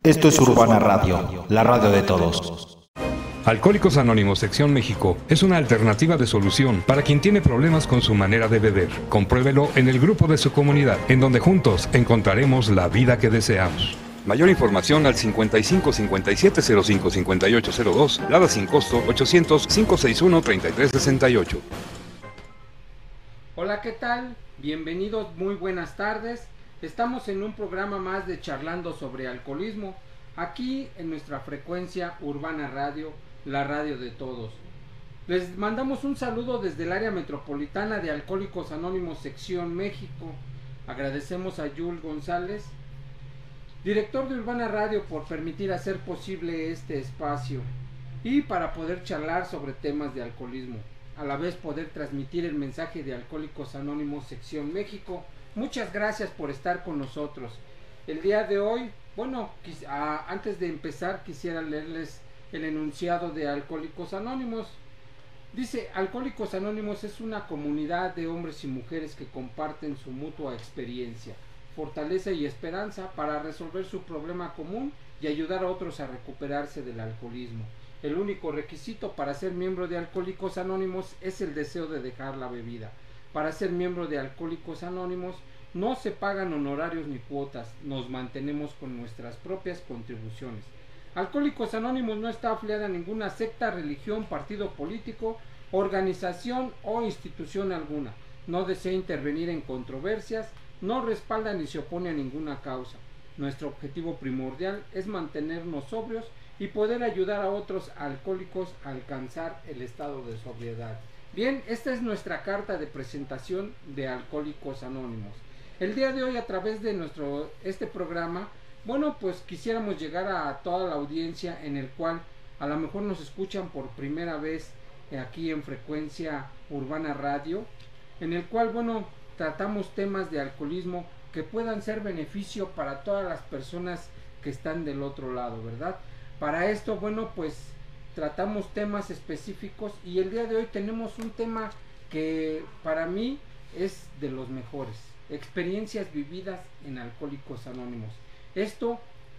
Esto es Urbana Radio, la radio de todos. Alcohólicos Anónimos Sección México es una alternativa de solución para quien tiene problemas con su manera de beber. Compruébelo en el grupo de su comunidad, en donde juntos encontraremos la vida que deseamos. Mayor información al 55 57 05 58 02, Lada sin costo 800 561 33 68. Hola, ¿qué tal? Bienvenidos, muy buenas tardes. Estamos en un programa más de Charlando sobre Alcoholismo, aquí en nuestra frecuencia Urbana Radio, la radio de todos. Les mandamos un saludo desde el área metropolitana de Alcohólicos Anónimos Sección México. Agradecemos a Yul González, director de Urbana Radio, por permitir hacer posible este espacio y para poder charlar sobre temas de alcoholismo, a la vez poder transmitir el mensaje de Alcohólicos Anónimos Sección México. Muchas gracias por estar con nosotros. El día de hoy, antes de empezar quisiera leerles el enunciado de Alcohólicos Anónimos. Dice: Alcohólicos Anónimos es una comunidad de hombres y mujeres que comparten su mutua experiencia, fortaleza y esperanza para resolver su problema común y ayudar a otros a recuperarse del alcoholismo. El único requisito para ser miembro de Alcohólicos Anónimos es el deseo de dejar la bebida. Para ser miembro de Alcohólicos Anónimos no se pagan honorarios ni cuotas, nos mantenemos con nuestras propias contribuciones. Alcohólicos Anónimos no está afiliada a ninguna secta, religión, partido político, organización o institución alguna. No desea intervenir en controversias, no respalda ni se opone a ninguna causa. Nuestro objetivo primordial es mantenernos sobrios y poder ayudar a otros alcohólicos a alcanzar el estado de sobriedad. Bien, esta es nuestra carta de presentación de Alcohólicos Anónimos. El día de hoy, a través de este programa, quisiéramos llegar a toda la audiencia, en el cual a lo mejor nos escuchan por primera vez aquí en frecuencia Urbana Radio, en el cual tratamos temas de alcoholismo que puedan ser beneficio para todas las personas que están del otro lado, ¿verdad? Para esto, tratamos temas específicos, y el día de hoy tenemos un tema que para mí es de los mejores: experiencias vividas en Alcohólicos Anónimos. Esto,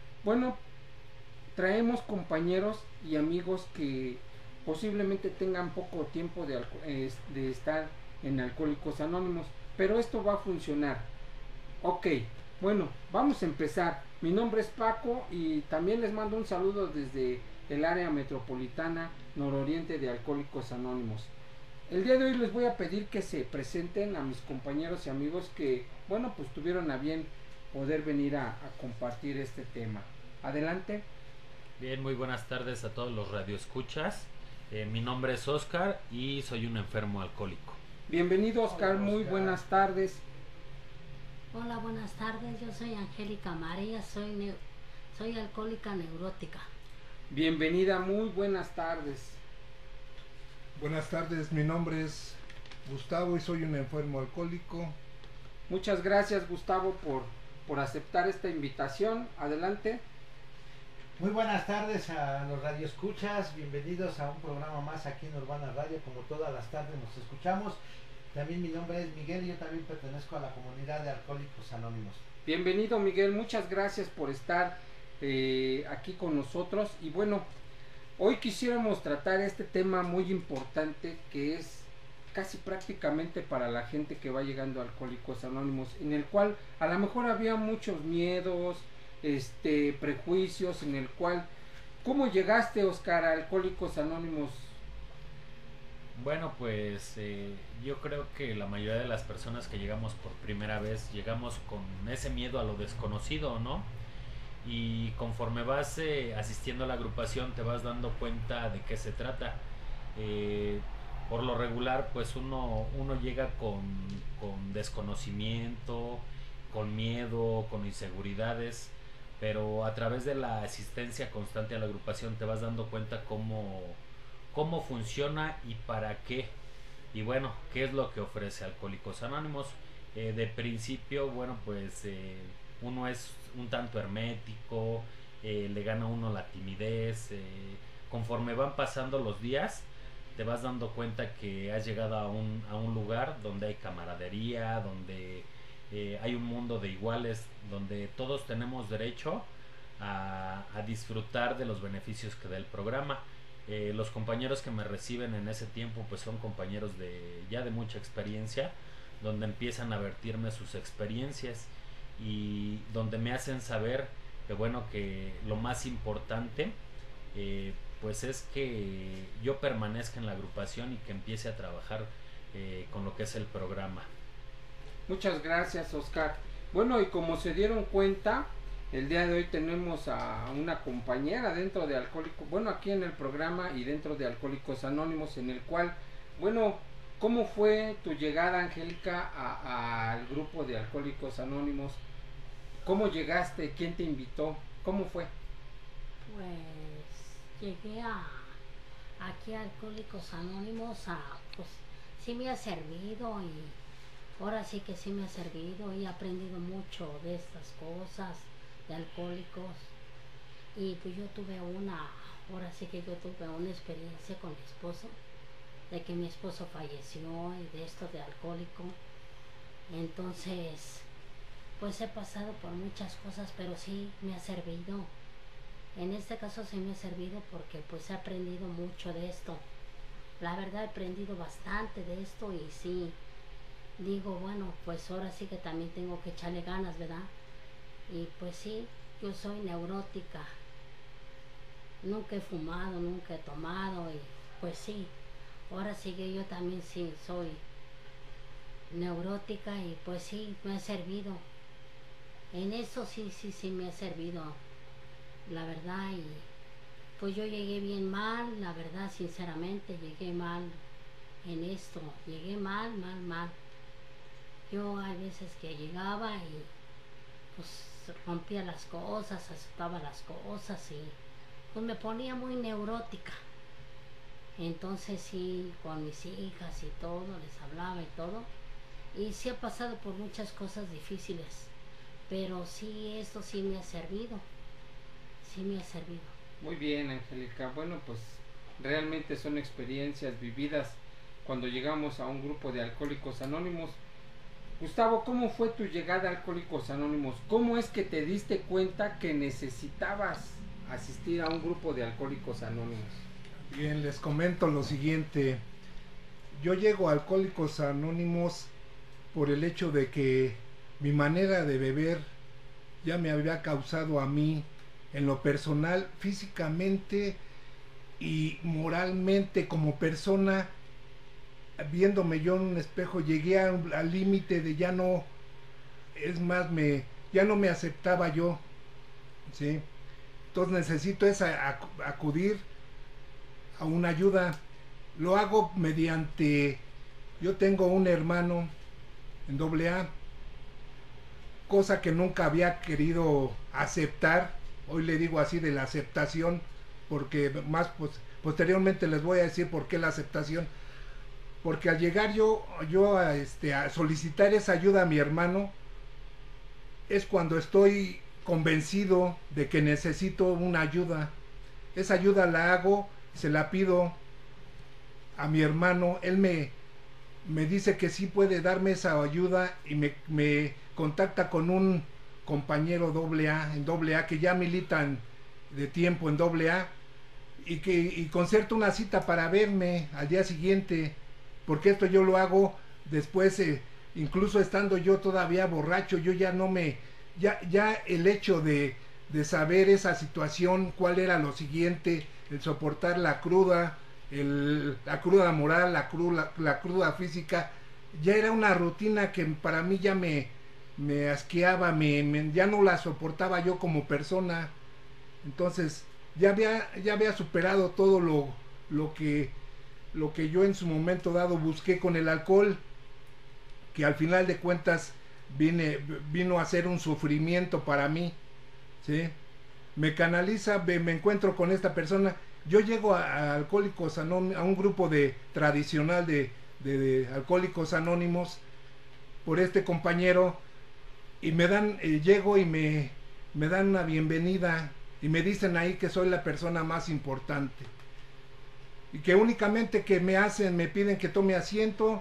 traemos compañeros y amigos que posiblemente tengan poco tiempo de estar en Alcohólicos Anónimos, pero esto va a funcionar. Ok, vamos a empezar. Mi nombre es Paco y también les mando un saludo desde el área metropolitana nororiente de Alcohólicos Anónimos. El día de hoy les voy a pedir que se presenten a mis compañeros y amigos que, tuvieron a bien poder venir a compartir este tema. Adelante. Bien, muy buenas tardes a todos los radioescuchas. Mi nombre es Oscar y soy un enfermo alcohólico. Bienvenido, Oscar. Muy buenas tardes. Hola, buenas tardes. Yo soy Angélica María, soy alcohólica neurótica. Bienvenida, muy buenas tardes. Buenas tardes, mi nombre es Gustavo y soy un enfermo alcohólico. Muchas gracias, Gustavo, por aceptar esta invitación. Adelante. Muy buenas tardes a los radioescuchas, bienvenidos a un programa más aquí en Urbana Radio. Como todas las tardes nos escuchamos. También mi nombre es Miguel y yo también pertenezco a la comunidad de Alcohólicos Anónimos. Bienvenido, Miguel, muchas gracias por estar aquí con nosotros. Y hoy quisiéramos tratar este tema muy importante, que es casi prácticamente para la gente que va llegando a Alcohólicos Anónimos, en el cual a lo mejor había muchos miedos, prejuicios, en el cual... ¿Cómo llegaste, Oscar, a Alcohólicos Anónimos? Yo creo que la mayoría de las personas que llegamos por primera vez llegamos con ese miedo a lo desconocido, ¿no? Y conforme vas asistiendo a la agrupación te vas dando cuenta de qué se trata. Por lo regular, uno llega con desconocimiento, con miedo, con inseguridades, pero a través de la asistencia constante a la agrupación te vas dando cuenta cómo funciona y para qué. Y qué es lo que ofrece Alcohólicos Anónimos. De principio, uno es un tanto hermético, le gana a uno la timidez. Conforme van pasando los días, te vas dando cuenta que has llegado a un lugar donde hay camaradería, donde hay un mundo de iguales, donde todos tenemos derecho a disfrutar de los beneficios que da el programa. Los compañeros que me reciben en ese tiempo pues son compañeros ya de mucha experiencia, donde empiezan a vertirme sus experiencias y donde me hacen saber que lo más importante pues es que yo permanezca en la agrupación y que empiece a trabajar con lo que es el programa. Muchas gracias, Oscar. Bueno, y como se dieron cuenta, el día de hoy tenemos a una compañera dentro de Alcohólicos, bueno, aquí en el programa y dentro de Alcohólicos Anónimos, en el cual, bueno, ¿cómo fue tu llegada, Angélica, al grupo de Alcohólicos Anónimos? ¿Cómo llegaste? ¿Quién te invitó? ¿Cómo fue? Pues llegué aquí a Alcohólicos Anónimos, pues sí me ha servido y ahora sí que sí me ha servido y he aprendido mucho de estas cosas de alcohólicos. Y pues yo tuve ahora sí que yo tuve una experiencia con mi esposo, de que mi esposo falleció y de esto de alcohólico. Entonces pues he pasado por muchas cosas, pero sí me ha servido. En este caso sí me ha servido porque pues he aprendido mucho de esto. La verdad he aprendido bastante de esto y sí, digo, bueno, pues ahora sí que también tengo que echarle ganas, ¿verdad? Y pues sí, yo soy neurótica. Nunca he fumado, nunca he tomado y pues sí, ahora sí que yo también sí soy neurótica y pues sí, me ha servido. En eso sí me ha servido, la verdad, y pues yo llegué bien mal, la verdad, sinceramente, llegué mal en esto, llegué mal. Yo hay veces que llegaba y pues rompía las cosas, azotaba las cosas y pues me ponía muy neurótica. Entonces sí, con mis hijas y todo, les hablaba y todo, y sí he pasado por muchas cosas difíciles. Pero sí, esto sí me ha servido. Sí me ha servido. Muy bien, Angélica. Bueno, pues realmente son experiencias vividas cuando llegamos a un grupo de Alcohólicos Anónimos. Gustavo, ¿cómo fue tu llegada a Alcohólicos Anónimos? ¿Cómo es que te diste cuenta que necesitabas asistir a un grupo de Alcohólicos Anónimos? Bien, les comento lo siguiente. Yo llego a Alcohólicos Anónimos por el hecho de que mi manera de beber ya me había causado a mí, en lo personal, físicamente y moralmente como persona, viéndome yo en un espejo, llegué al límite de ya no, es más, ya no me aceptaba yo, ¿sí? Entonces necesito acudir a una ayuda. Lo hago mediante, yo tengo un hermano en AA, cosa que nunca había querido aceptar. Hoy le digo así de la aceptación, porque más posteriormente les voy a decir por qué la aceptación. Porque al llegar yo a solicitar esa ayuda a mi hermano, es cuando estoy convencido de que necesito una ayuda. Esa ayuda la hago, se la pido a mi hermano. Él me dice que sí puede darme esa ayuda y me contacta con un compañero en AA que ya militan de tiempo en AA y concerta una cita para verme al día siguiente, porque esto yo lo hago después, incluso estando yo todavía borracho. Yo ya no ya el hecho de saber esa situación, cuál era lo siguiente, el soportar la cruda, la cruda moral, la cruda física, ya era una rutina que para mí ya me asqueaba, ya no la soportaba yo como persona. Entonces ya había superado todo lo que yo en su momento dado busqué con el alcohol, que al final de cuentas vino a ser un sufrimiento para mí, ¿sí? Me canaliza, me encuentro con esta persona. Yo llego a Alcohólicos Anónimos, a un grupo tradicional de Alcohólicos Anónimos, por este compañero, y llego y me dan una bienvenida y me dicen ahí que soy la persona más importante y que únicamente me piden que tome asiento,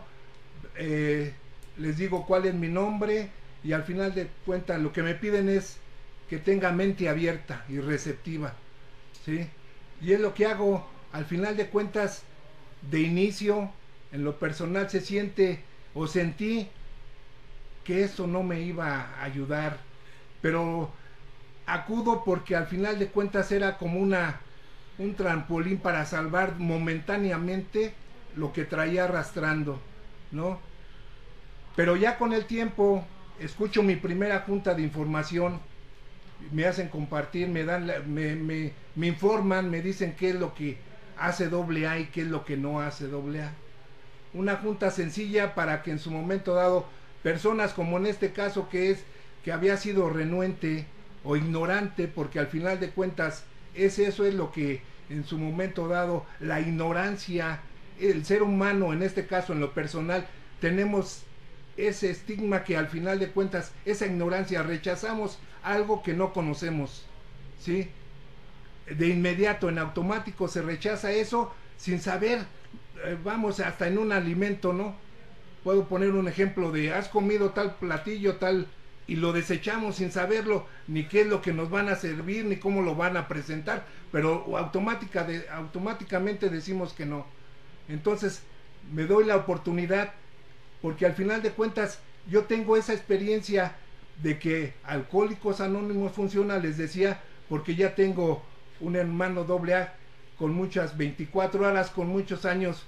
les digo cuál es mi nombre y al final de cuentas lo que me piden es que tenga mente abierta y receptiva, ¿sí? Y es lo que hago. Al final de cuentas, de inicio, en lo personal se siente o sentí que eso no me iba a ayudar, pero acudo porque al final de cuentas era como un trampolín para salvar momentáneamente lo que traía arrastrando, ¿no? Pero ya con el tiempo escucho mi primera junta de información, me hacen compartir, me informan, me dicen qué es lo que hace AA y qué es lo que no hace AA. Una junta sencilla para que en su momento dado personas como en este caso que había sido renuente o ignorante, porque al final de cuentas eso es lo que en su momento dado, la ignorancia, el ser humano en este caso en lo personal, tenemos ese estigma que al final de cuentas, esa ignorancia, rechazamos algo que no conocemos, ¿sí? De inmediato, en automático se rechaza eso sin saber, vamos, hasta en un alimento, ¿no? Puedo poner un ejemplo de, has comido tal platillo, tal, y lo desechamos sin saberlo, ni qué es lo que nos van a servir, ni cómo lo van a presentar, pero automáticamente decimos que no. Entonces, me doy la oportunidad, porque al final de cuentas, yo tengo esa experiencia de que Alcohólicos Anónimos funciona, les decía, porque ya tengo un hermano AA con muchas 24 horas, con muchos años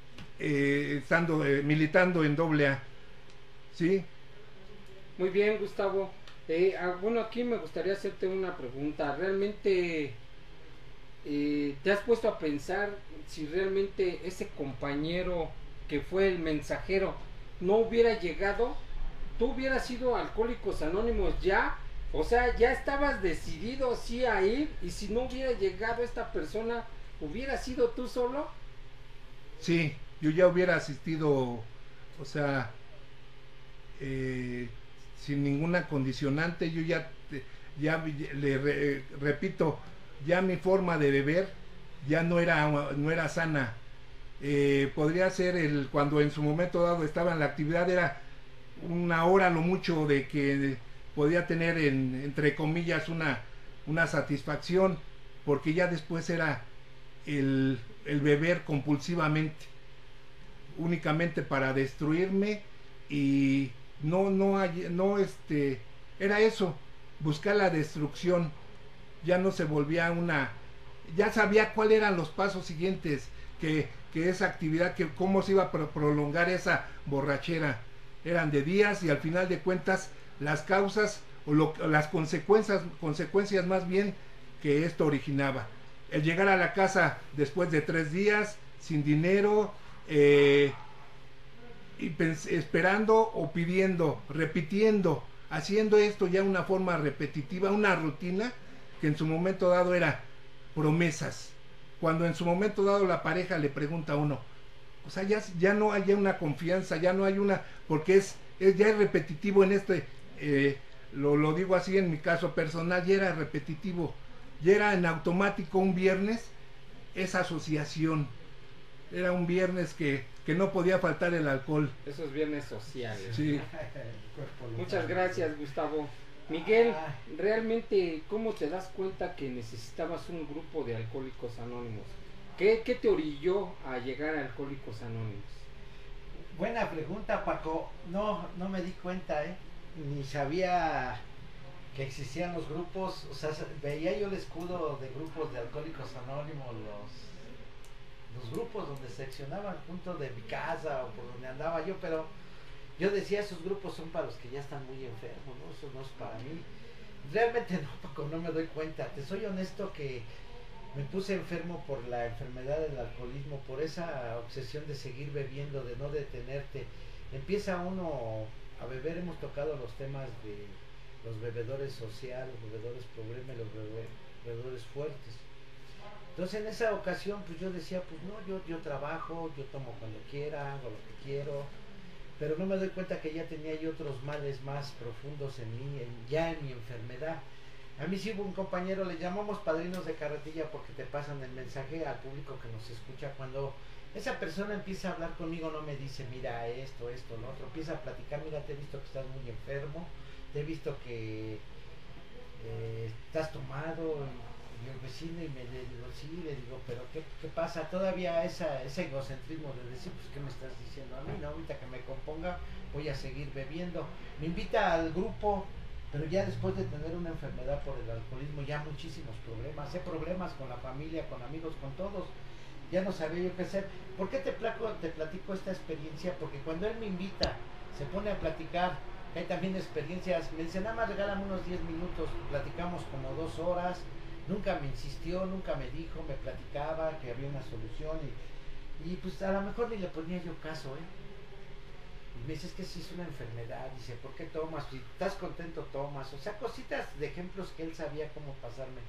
militando en AA, ¿sí? Muy bien, Gustavo. Bueno, aquí me gustaría hacerte una pregunta. ¿Realmente te has puesto a pensar si realmente ese compañero que fue el mensajero no hubiera llegado? ¿Tú hubieras sido Alcohólicos Anónimos ya? O sea, ya estabas decidido sí a ir, y si no hubiera llegado esta persona, ¿hubieras sido tú solo? Sí, yo ya hubiera asistido, o sea, sin ninguna condicionante. Yo repito, ya mi forma de beber ya no era sana. Podría ser cuando en su momento dado estaba en la actividad, era una hora lo mucho de que podía tener entre comillas una satisfacción, porque ya después era el beber compulsivamente, únicamente para destruirme, y era eso, buscar la destrucción. Ya no se volvía ya sabía cuáles eran los pasos siguientes, que esa actividad, que cómo se iba a prolongar esa borrachera, eran de días, y al final de cuentas las causas o las consecuencias más bien que esto originaba, el llegar a la casa después de 3 días sin dinero, esperando o pidiendo, repitiendo, haciendo esto ya una forma repetitiva, una rutina que en su momento dado era promesas. Cuando en su momento dado la pareja le pregunta a uno, o sea, ya no hay una confianza, ya no hay porque ya es repetitivo en lo digo así en mi caso personal, ya era repetitivo, ya era en automático un viernes, esa asociación, era un viernes que no podía faltar el alcohol. Esos viernes sociales. Sí. Muchas gracias, Gustavo. Miguel, realmente, ¿cómo te das cuenta que necesitabas un grupo de Alcohólicos Anónimos? ¿Qué te orilló a llegar a Alcohólicos Anónimos? Buena pregunta, Paco. No me di cuenta, ni sabía que existían los grupos. O sea, veía yo el escudo de grupos de Alcohólicos Anónimos, los grupos donde seccionaban junto de mi casa o por donde andaba yo, pero yo decía, esos grupos son para los que ya están muy enfermos, ¿no? Eso no es para mí. Realmente no, Paco, no me doy cuenta. Te soy honesto que me puse enfermo por la enfermedad del alcoholismo, por esa obsesión de seguir bebiendo, de no detenerte. Empieza uno a beber, hemos tocado los temas de los bebedores sociales, los bebedores problema, los bebedores fuertes. Entonces en esa ocasión pues yo decía, pues no, yo trabajo, yo tomo cuando quiera, hago lo que quiero, pero no me doy cuenta que ya tenía yo otros males más profundos en mí, ya en mi enfermedad. A mí sí hubo un compañero, le llamamos padrinos de carretilla porque te pasan el mensaje al público que nos escucha. Cuando esa persona empieza a hablar conmigo, no me dice, mira esto, lo otro, empieza a platicar, mira, te he visto que estás muy enfermo, te he visto que ¿estás tomado? Y el vecino, y le digo, sí, le digo, pero ¿qué pasa? Todavía ese egocentrismo de decir, pues, ¿qué me estás diciendo a mí? No, ahorita que me componga voy a seguir bebiendo. Me invita al grupo, pero ya después de tener una enfermedad por el alcoholismo, ya muchísimos problemas, problemas con la familia, con amigos, con todos. Ya no sabía yo qué hacer. ¿Por qué te platico esta experiencia? Porque cuando él me invita, se pone a platicar, que hay también experiencias, me dice, nada más regálame unos 10 minutos, platicamos como 2 horas, nunca me insistió, nunca me dijo, me platicaba que había una solución y pues a lo mejor ni le ponía yo caso, Y me dice, es que sí es una enfermedad, dice, ¿por qué tomas? Si estás contento, tomas. O sea, cositas de ejemplos que él sabía cómo pasarme.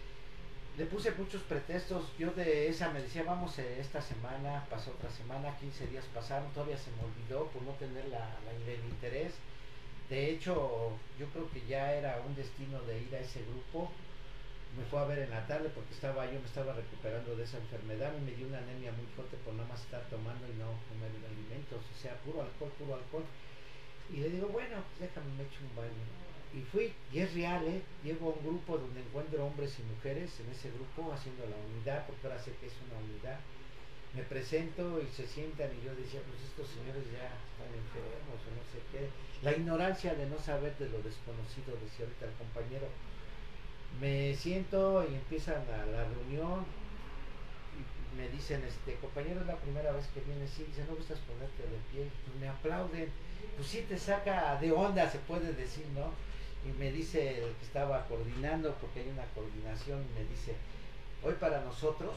Le puse muchos pretextos, yo de esa me decía, vamos esta semana, pasó otra semana, 15 días pasaron, todavía se me olvidó por no tener el interés. De hecho, yo creo que ya era un destino de ir a ese grupo. Me fue a ver en la tarde porque yo me estaba recuperando de esa enfermedad y me dio una anemia muy fuerte por nada más estar tomando y no comer alimentos, o sea, puro alcohol. Y le digo, bueno, pues déjame, me echo un baño. Y fui, y es real, llego a un grupo donde encuentro hombres y mujeres en ese grupo haciendo la unidad, porque ahora sé que es una unidad. Me presento y se sientan y yo decía, pues estos señores ya están enfermos o no sé qué. La ignorancia de no saber de lo desconocido, decía ahorita el compañero. Me siento y empiezan la reunión y me dicen, compañero, es la primera vez que vienes, sí, dice, ¿no gustas ponerte de pie? Pues me aplauden, pues sí te saca de onda, se puede decir, ¿no? Y me dice el que estaba coordinando, porque hay una coordinación, y me dice, hoy para nosotros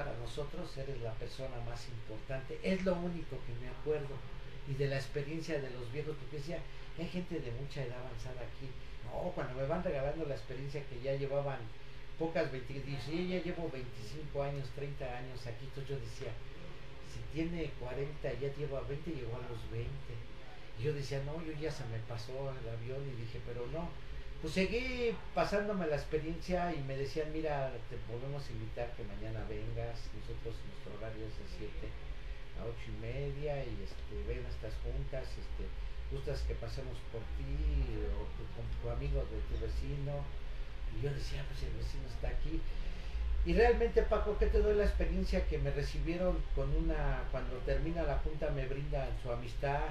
eres la persona más importante, es lo único que me acuerdo, y de la experiencia de los viejos, porque decía, hay gente de mucha edad avanzada aquí. No, cuando me van regalando la experiencia que ya llevaban pocas, sí, ya llevo 25 años, 30 años aquí, entonces yo decía, si tiene 40, ya lleva 20, llegó a los 20. Y yo decía, no, yo ya se me pasó el avión, y dije, pero no. Pues seguí pasándome la experiencia y me decían, mira, te volvemos a invitar que mañana vengas, nosotros nuestro horario es de 7 a 8:30 y ven a estas juntas, gustas que pasemos por ti o con tu amigo de tu vecino. Y yo decía, pues el vecino está aquí. Y realmente, Paco, ¿qué te doy la experiencia que me recibieron cuando termina la junta me brindan su amistad?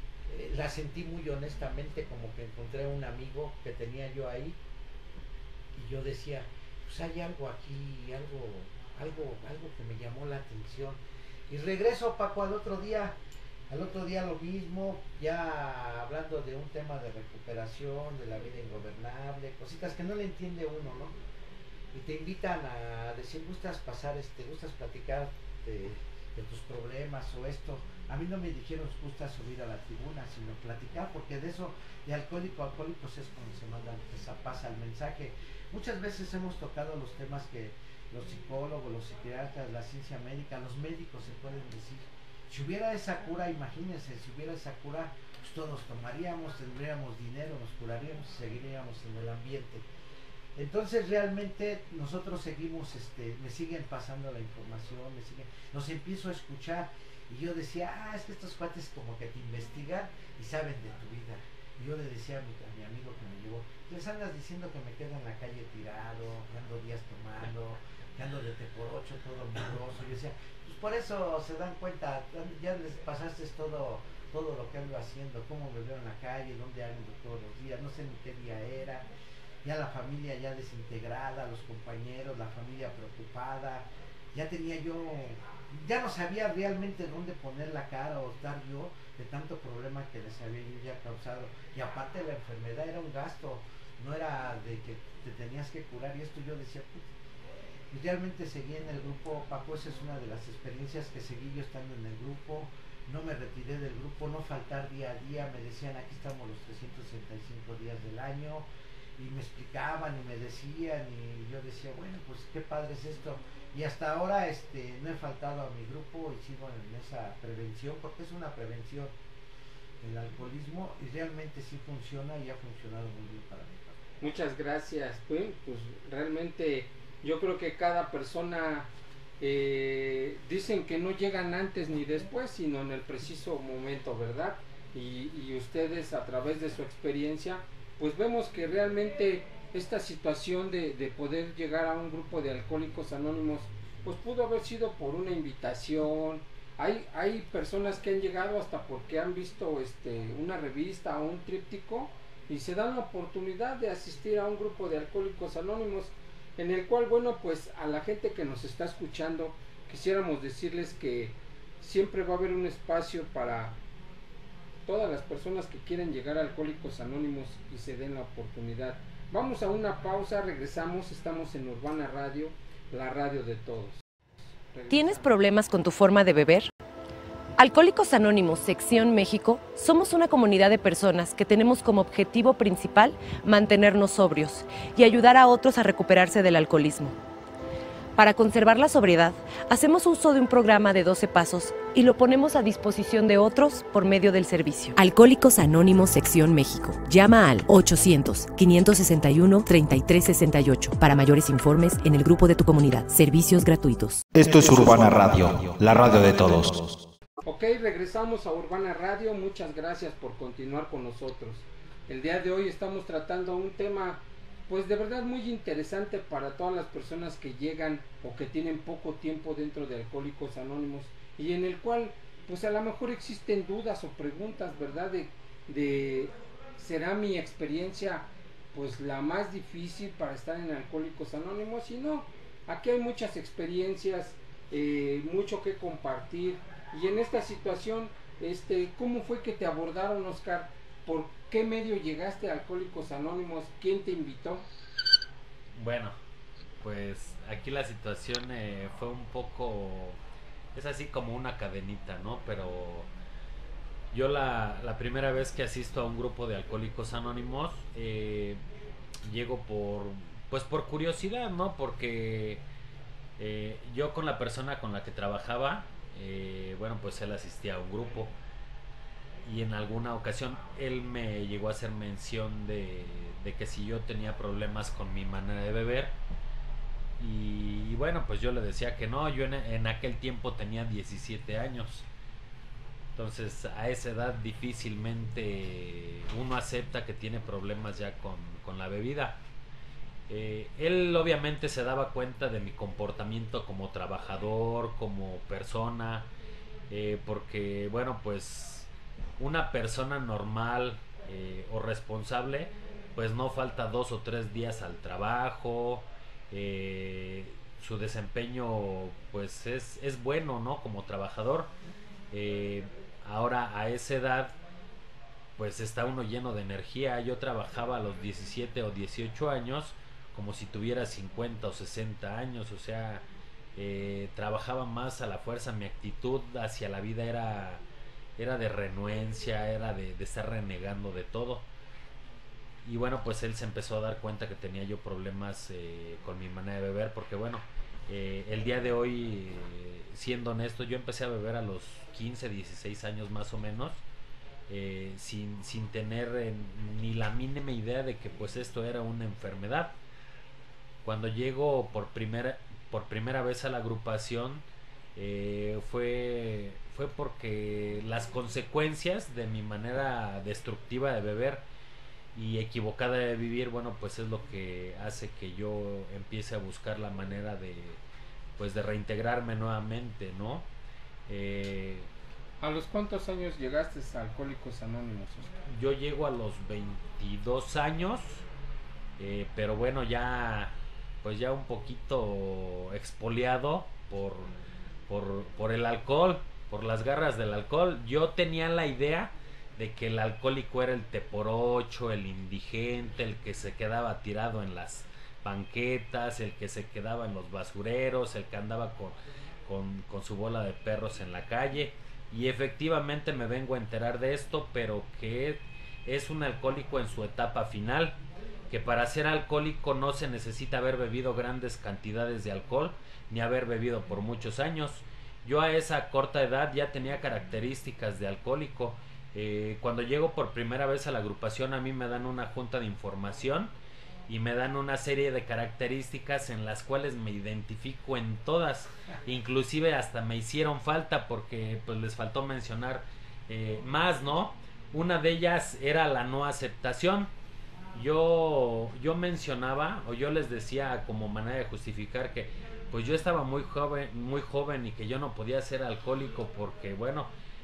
La sentí muy honestamente, como que encontré un amigo que tenía yo ahí. Y yo decía, pues hay algo aquí, algo que me llamó la atención. Y regreso, Paco, al otro día lo mismo, ya hablando de un tema de recuperación, de la vida ingobernable, cositas que no le entiende uno, ¿no? Y te invitan a decir, gustas platicar de tus problemas o esto. A mí no me dijeron gusta subir a la tribuna, sino platicar, porque de eso, de alcohólico a alcohólicos, es cuando se pasa el mensaje. Muchas veces hemos tocado los temas que los psicólogos, los psiquiatras, la ciencia médica, los médicos se pueden decir. Si hubiera esa cura, imagínense, si hubiera esa cura, pues todos tomaríamos, tendríamos dinero, nos curaríamos y seguiríamos en el ambiente. Entonces realmente nosotros seguimos, me siguen pasando la información, los empiezo a escuchar y yo decía, es que estos cuates como que te investigan y saben de tu vida. Y yo le decía a mi amigo que me llevó, les andas diciendo que me quedo en la calle tirado, que ando días tomando, que ando de por 8 todo mugroso. Yo decía, pues por eso se dan cuenta, ya les pasaste todo lo que ando haciendo, cómo me veo en la calle, dónde ando todos los días, no sé ni qué día era. Ya la familia ya desintegrada, los compañeros, la familia preocupada, ya no sabía realmente dónde poner la cara o estar yo de tanto problema que les había yo ya causado. Y aparte la enfermedad era un gasto, no era de que te tenías que curar, y esto yo decía, y realmente seguí en el grupo, Paco, esa es una de las experiencias que seguí yo estando en el grupo. No me retiré del grupo, no faltar día a día, me decían, aquí estamos los 365 días del año, y me explicaban y me decían, y yo decía, bueno, pues qué padre es esto. Y hasta ahora no he faltado a mi grupo y sigo en esa prevención, porque es una prevención el alcoholismo, y realmente sí funciona y ha funcionado muy bien para mí. Muchas gracias, pues realmente yo creo que cada persona dicen que no llegan antes ni después, sino en el preciso momento, ¿verdad? Y ustedes, a través de su experiencia, pues vemos que realmente esta situación de poder llegar a un grupo de Alcohólicos Anónimos, pues pudo haber sido por una invitación. Hay personas que han llegado hasta porque han visto una revista o un tríptico y se dan la oportunidad de asistir a un grupo de Alcohólicos Anónimos, en el cual, bueno, pues a la gente que nos está escuchando quisiéramos decirles que siempre va a haber un espacio para todas las personas que quieren llegar a Alcohólicos Anónimos y se den la oportunidad. Vamos a una pausa, regresamos, estamos en Urbana Radio, la radio de todos. ¿Tienes problemas con tu forma de beber? Alcohólicos Anónimos, Sección México, somos una comunidad de personas que tenemos como objetivo principal mantenernos sobrios y ayudar a otros a recuperarse del alcoholismo. Para conservar la sobriedad, hacemos uso de un programa de 12 pasos y lo ponemos a disposición de otros por medio del servicio. Alcohólicos Anónimos Sección México. Llama al 800-561-3368 para mayores informes en el grupo de tu comunidad. Servicios gratuitos. Esto es Urbana Radio, la radio de todos. Ok, regresamos a Urbana Radio. Muchas gracias por continuar con nosotros. El día de hoy estamos tratando un tema pues de verdad muy interesante para todas las personas que llegan o que tienen poco tiempo dentro de Alcohólicos Anónimos, y en el cual pues a lo mejor existen dudas o preguntas, ¿verdad? De ¿será mi experiencia pues la más difícil para estar en Alcohólicos Anónimos? Y no, aquí hay muchas experiencias, mucho que compartir. Y en esta situación, ¿cómo fue que te abordaron, Oscar? ¿Por qué medio llegaste a Alcohólicos Anónimos? ¿Quién te invitó? Bueno, pues aquí la situación fue un poco, es así como una cadenita, ¿no? Pero yo la primera vez que asisto a un grupo de Alcohólicos Anónimos, llego por curiosidad, ¿no? Porque yo con la persona con la que trabajaba, bueno, pues él asistía a un grupo. Y en alguna ocasión él me llegó a hacer mención de que si yo tenía problemas con mi manera de beber. Y bueno, pues yo le decía que no, yo en aquel tiempo tenía 17 años. Entonces a esa edad difícilmente uno acepta que tiene problemas ya con la bebida. Él obviamente se daba cuenta de mi comportamiento como trabajador, como persona, porque bueno, pues una persona normal o responsable pues no falta 2 o 3 días al trabajo, su desempeño pues es bueno, ¿no? Como trabajador. Ahora a esa edad pues está uno lleno de energía. Yo trabajaba a los 17 o 18 años como si tuviera 50 o 60 años, o sea, trabajaba más a la fuerza. Mi actitud hacia la vida era de renuencia, era de estar renegando de todo. Y bueno, pues él se empezó a dar cuenta que tenía yo problemas con mi manera de beber, porque bueno, el día de hoy, siendo honesto, yo empecé a beber a los 15, 16 años más o menos, sin tener ni la mínima idea de que pues esto era una enfermedad. Cuando llego por primera vez a la agrupación, fue porque las consecuencias de mi manera destructiva de beber y equivocada de vivir, bueno, pues es lo que hace que yo empiece a buscar la manera de reintegrarme nuevamente, ¿no? ¿A los cuántos años llegaste a Alcohólicos Anónimos, Oscar? Yo llego a los 22 años, pero bueno, ya un poquito expoliado por el alcohol, por las garras del alcohol. Yo tenía la idea de que el alcohólico era el teporocho, el indigente, el que se quedaba tirado en las banquetas, el que se quedaba en los basureros, el que andaba con su bola de perros en la calle. Y efectivamente me vengo a enterar de esto, pero que es un alcohólico en su etapa final, que para ser alcohólico no se necesita haber bebido grandes cantidades de alcohol ni haber bebido por muchos años. Yo a esa corta edad ya tenía características de alcohólico. Cuando llego por primera vez a la agrupación, a mí me dan una junta de información y me dan una serie de características en las cuales me identifico en todas, inclusive hasta me hicieron falta porque pues les faltó mencionar más, ¿no? Una de ellas era la no aceptación. yo mencionaba, o yo les decía como manera de justificar que pues yo estaba muy joven y que yo no podía ser alcohólico porque bueno,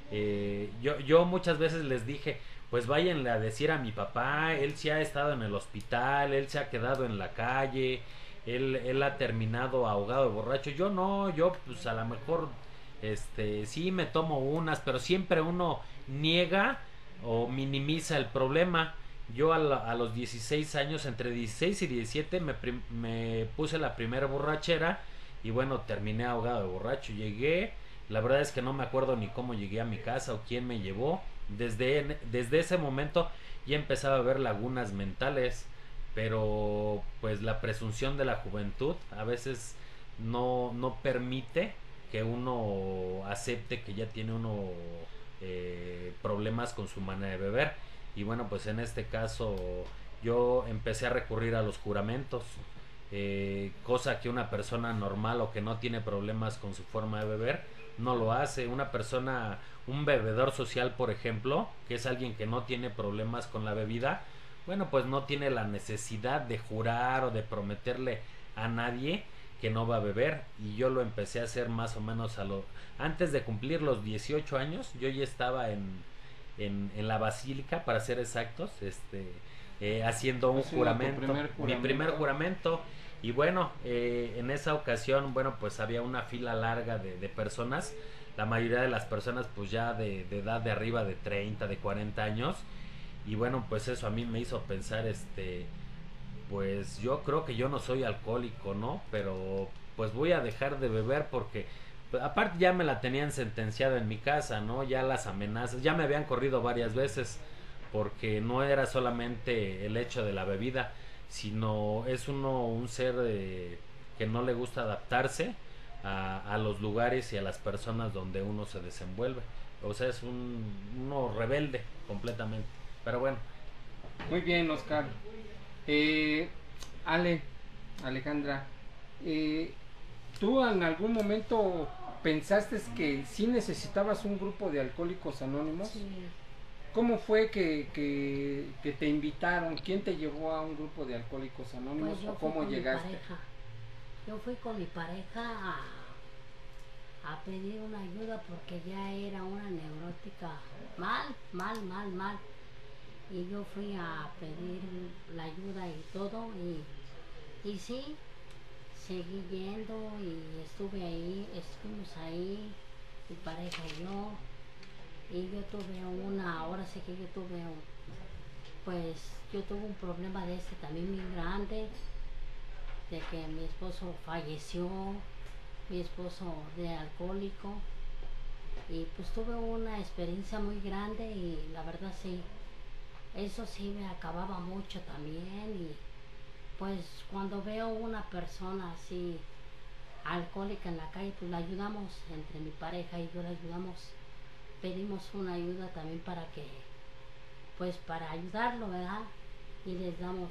yo muchas veces les dije, pues váyanle a decir a mi papá, él sí ha estado en el hospital, él se ha quedado en la calle, él ha terminado ahogado de borracho. Yo no, yo pues a lo mejor sí me tomo unas, pero siempre uno niega o minimiza el problema. Yo a los 16 años, entre 16 y 17, me puse la primera borrachera y bueno, terminé ahogado de borracho. Llegué, la verdad es que no me acuerdo ni cómo llegué a mi casa o quién me llevó. Desde ese momento ya empezaba a ver lagunas mentales, pero pues la presunción de la juventud a veces no permite que uno acepte que ya tiene uno problemas con su manera de beber. Y bueno, pues en este caso yo empecé a recurrir a los juramentos, cosa que una persona normal o que no tiene problemas con su forma de beber no lo hace. Una persona, un bebedor social, por ejemplo, que es alguien que no tiene problemas con la bebida, bueno, pues no tiene la necesidad de jurar o de prometerle a nadie que no va a beber. Y yo lo empecé a hacer más o menos antes de cumplir los 18 años. Yo ya estaba en la basílica, para ser exactos, haciendo un juramento, mi primer juramento. Y bueno, en esa ocasión, bueno, pues había una fila larga de personas, la mayoría de las personas pues ya de edad de arriba de 30, de 40 años. Y bueno, pues eso a mí me hizo pensar, pues yo creo que yo no soy alcohólico, ¿no? Pero pues voy a dejar de beber porque aparte ya me la tenían sentenciada en mi casa, ¿no? Ya las amenazas, ya me habían corrido varias veces, porque no era solamente el hecho de la bebida, sino es uno un ser que no le gusta adaptarse a los lugares y a las personas donde uno se desenvuelve. O sea, es uno rebelde completamente. Pero bueno. Muy bien, Oscar. Alejandra, ¿tú en algún momento pensaste que sí necesitabas un grupo de Alcohólicos Anónimos? Sí. ¿Cómo fue que te invitaron? ¿Quién te llevó a un grupo de Alcohólicos Anónimos? Pues ¿O cómo llegaste? Yo fui con mi pareja a pedir una ayuda porque ya era una neurótica mal. Y yo fui a pedir la ayuda y todo, y sí, seguí yendo y estuvimos ahí, mi pareja y yo tuve yo tuve un problema de también muy grande, de que mi esposo falleció, mi esposo de alcohólico, y pues tuve una experiencia muy grande y la verdad sí, eso sí me acababa mucho también. Y pues cuando veo una persona así alcohólica en la calle, pues la ayudamos, entre mi pareja y yo la ayudamos, pedimos una ayuda también para ayudarlo, ¿verdad? Y les damos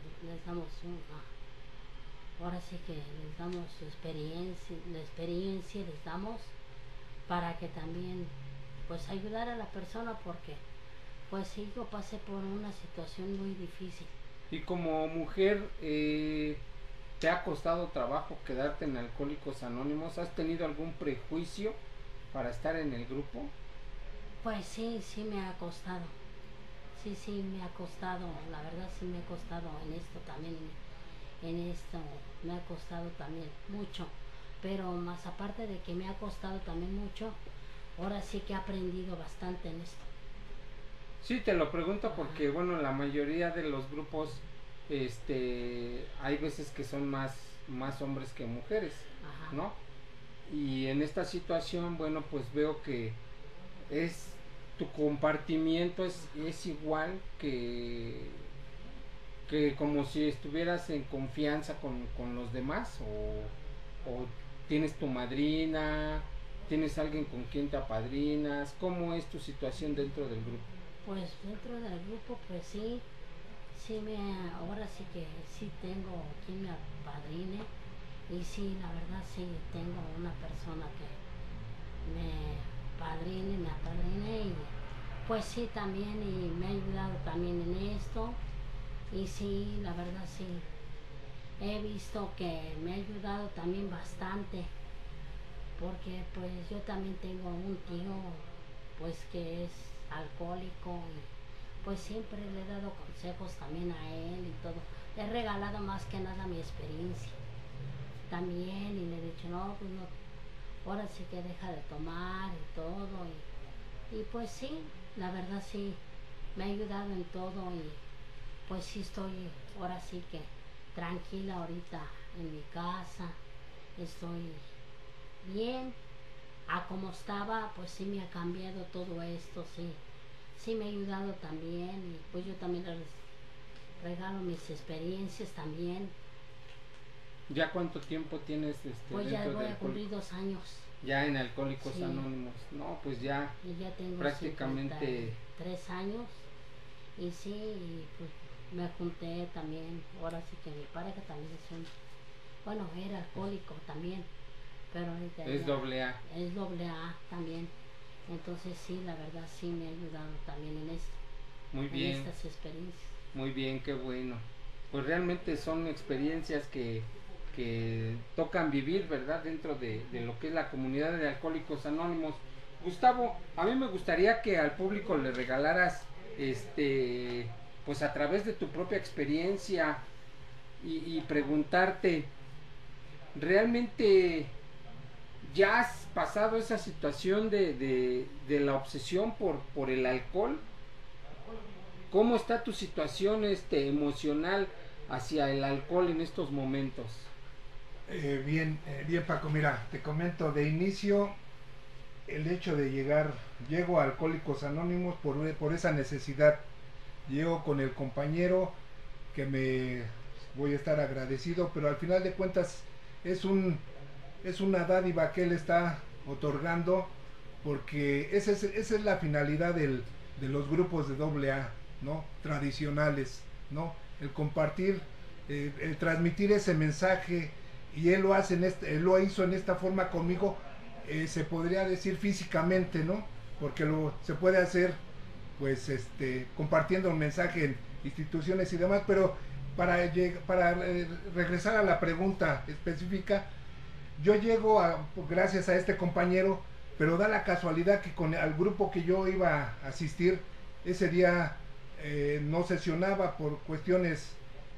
ahora sí que les damos la experiencia les damos para que también pues ayudar a la persona, porque pues sí, yo pasé por una situación muy difícil. Y como mujer, ¿te ha costado trabajo quedarte en Alcohólicos Anónimos? ¿Has tenido algún prejuicio para estar en el grupo? Pues sí me ha costado. Sí me ha costado, la verdad sí me ha costado en esto también, me ha costado también mucho. Pero más aparte de que me ha costado también mucho, ahora sí que he aprendido bastante en esto. Sí, te lo pregunto porque, bueno, la mayoría de los grupos, hay veces que son más hombres que mujeres, ¿no? Y en esta situación, bueno, pues veo que tu compartimiento es igual que como si estuvieras en confianza con los demás, o tienes tu madrina, tienes alguien con quien te apadrinas. ¿Cómo es tu situación dentro del grupo? Pues dentro del grupo, pues sí, ahora sí que sí tengo quien me apadrine, y sí, la verdad sí tengo una persona que me apadrine, y pues sí también, y me ha ayudado también en esto, Y sí, la verdad sí, he visto que me ha ayudado también bastante, porque pues yo también tengo un tío pues que es alcohólico y pues siempre le he dado consejos también a él y todo. Le he regalado más que nada mi experiencia también y le he dicho, no, pues no, ahora sí que deja de tomar y todo. Y pues sí, la verdad sí, me ha ayudado en todo y pues sí estoy ahora sí que tranquila ahorita en mi casa, estoy bien. A como estaba, pues sí me ha cambiado todo esto, sí, sí me ha ayudado también y pues yo también les regalo mis experiencias también. ¿Ya cuánto tiempo tienes Pues ya dentro voy de a cumplir 2 años. Ya en Alcohólicos Sí. Anónimos? No, pues ya Y ya tengo prácticamente 3 años y sí, y pues me junté también, ahora sí que mi pareja también bueno, era alcohólico también, pero ahorita es ya doble A. es doble A también, entonces sí, la verdad sí me ha ayudado también en esto, Muy bien, en estas experiencias. muy bien, qué bueno. Pues realmente son experiencias que tocan vivir, ¿verdad? Dentro de lo que es la comunidad de Alcohólicos Anónimos. Gustavo, a mí me gustaría que al público le regalaras, pues a través de tu propia experiencia y preguntarte, ¿realmente ya has pasado esa situación de la obsesión por el alcohol? ¿Cómo está tu situación emocional hacia el alcohol en estos momentos? Bien, Paco, mira, te comento de inicio el hecho de llego a Alcohólicos Anónimos por esa necesidad. Llego con el compañero que me voy a estar agradecido, pero al final de cuentas es una dádiva que él está otorgando, porque esa es la finalidad de los grupos de AA, ¿no? Tradicionales, ¿no? El compartir, el transmitir ese mensaje, y él él lo hizo en esta forma conmigo, se podría decir físicamente, ¿no? Porque se puede hacer, pues, compartiendo un mensaje en instituciones y demás, pero para regresar a la pregunta específica, yo llego gracias a este compañero, pero da la casualidad que al grupo que yo iba a asistir, ese día no sesionaba por cuestiones,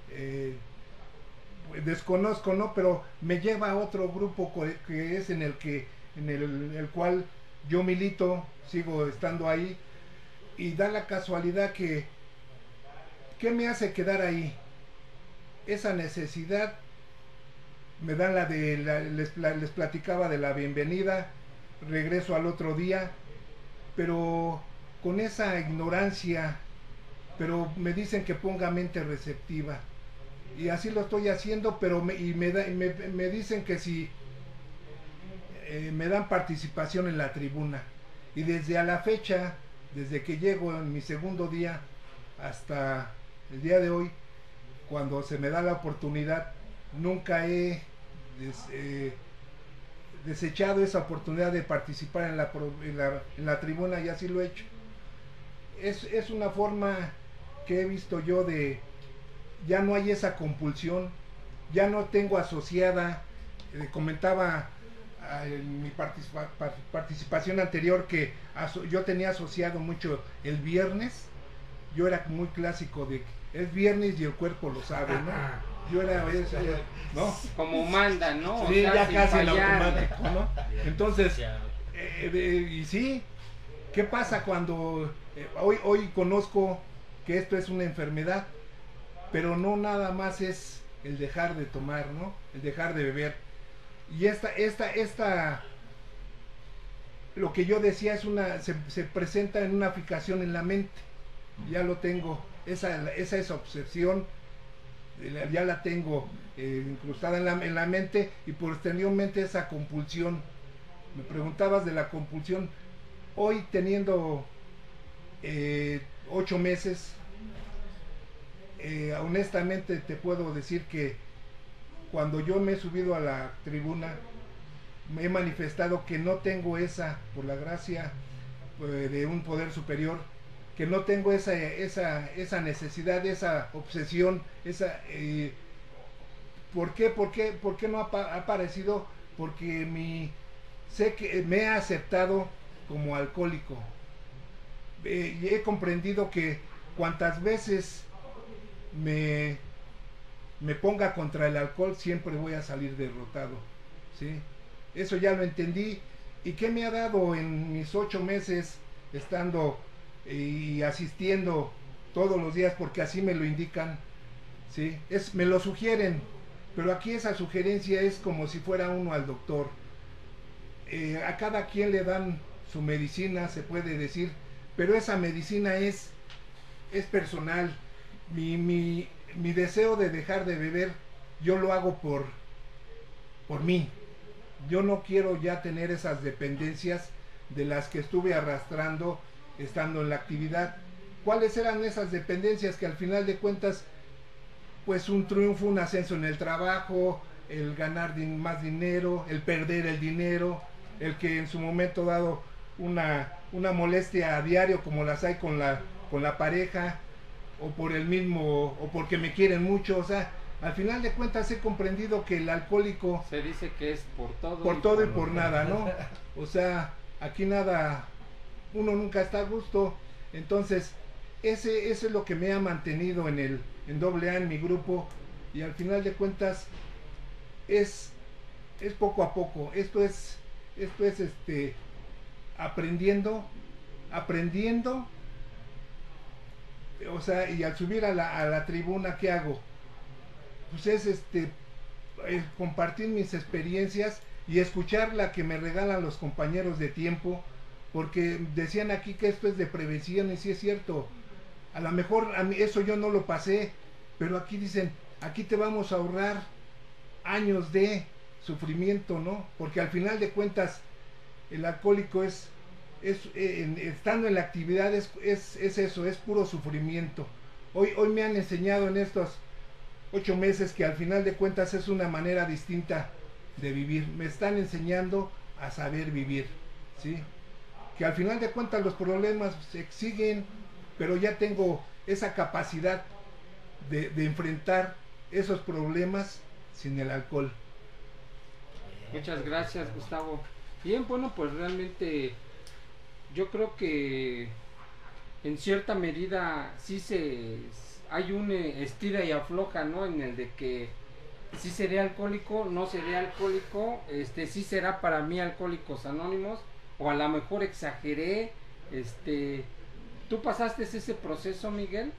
desconozco, ¿no? Pero me lleva a otro grupo que es en el cual yo milito, sigo estando ahí, y da la casualidad que ¿qué me hace quedar ahí? Esa necesidad. Me dan les platicaba de la bienvenida, regreso al otro día, pero con esa ignorancia, pero me dicen que ponga mente receptiva, y así lo estoy haciendo, pero me dicen que si me dan participación en la tribuna, y desde a la fecha, desde que llego en mi segundo día hasta el día de hoy, cuando se me da la oportunidad, nunca he desechado esa oportunidad de participar en la tribuna, y así lo he hecho. Es una forma que he visto yo ya no hay esa compulsión, ya no tengo asociada, comentaba en mi participación anterior que yo tenía asociado mucho el viernes. Yo era muy clásico de es viernes y el cuerpo lo sabe, ¿no? Yo era, ¿no? Como manda, ¿no? Sí, o sea, ya casi en fallar. automático, ¿no? Entonces, y sí, ¿qué pasa cuando hoy conozco que esto es una enfermedad, pero no nada más es el dejar de tomar, ¿no? El dejar de beber. Y lo que yo decía se presenta en una fijación en la mente. Ya lo tengo, esa obsesión, ya la tengo incrustada en la mente, y posteriormente esa compulsión. Me preguntabas de la compulsión. Hoy, teniendo 8 meses, honestamente te puedo decir que cuando yo me he subido a la tribuna, me he manifestado que no tengo por la gracia de un poder superior, que no tengo esa necesidad, esa obsesión, ¿por qué no ha aparecido? Porque sé que me he aceptado como alcohólico. Y he comprendido que cuantas veces me ponga contra el alcohol, siempre voy a salir derrotado, ¿sí? Eso ya lo entendí. ¿Y qué me ha dado en mis 8 meses estando y asistiendo todos los días? Porque así me lo indican, ¿sí? Me lo sugieren, pero aquí esa sugerencia es como si fuera uno al doctor. A cada quien le dan su medicina, se puede decir, pero esa medicina es personal. Mi deseo de dejar de beber, yo lo hago por mí. Yo no quiero ya tener esas dependencias de las que estuve arrastrando estando en la actividad. ¿Cuáles eran esas dependencias? Que al final de cuentas, pues un triunfo, un ascenso en el trabajo, el ganar más dinero, el perder el dinero, el que en su momento dado una molestia a diario como las hay con la pareja, o por el mismo, o porque me quieren mucho. O sea, al final de cuentas he comprendido que el alcohólico se dice que es por todo y por nada, ¿no? O sea, aquí nada, uno nunca está a gusto. Entonces ese es lo que me ha mantenido en AA, en mi grupo, y al final de cuentas es poco a poco. Esto es aprendiendo, o sea, y al subir a la tribuna, ¿qué hago? Pues es compartir mis experiencias y escuchar la que me regalan los compañeros de tiempo, porque decían aquí que esto es de prevención, y sí es cierto. A lo mejor a mí eso yo no lo pasé, pero aquí dicen, aquí te vamos a ahorrar años de sufrimiento, ¿no? Porque al final de cuentas el alcohólico estando en la actividad es eso, es puro sufrimiento. Hoy me han enseñado en estos 8 meses que al final de cuentas es una manera distinta de vivir. Me están enseñando a saber vivir, ¿sí? Que al final de cuentas los problemas siguen, pero ya tengo esa capacidad de enfrentar esos problemas sin el alcohol. Muchas gracias, Gustavo. Bien, bueno, pues realmente yo creo que en cierta medida sí hay un estira y afloja, ¿no? En el de que sí seré alcohólico, no seré alcohólico, sí será para mí Alcohólicos Anónimos, o a lo mejor exageré. ¿Tú pasaste ese proceso, Miguel?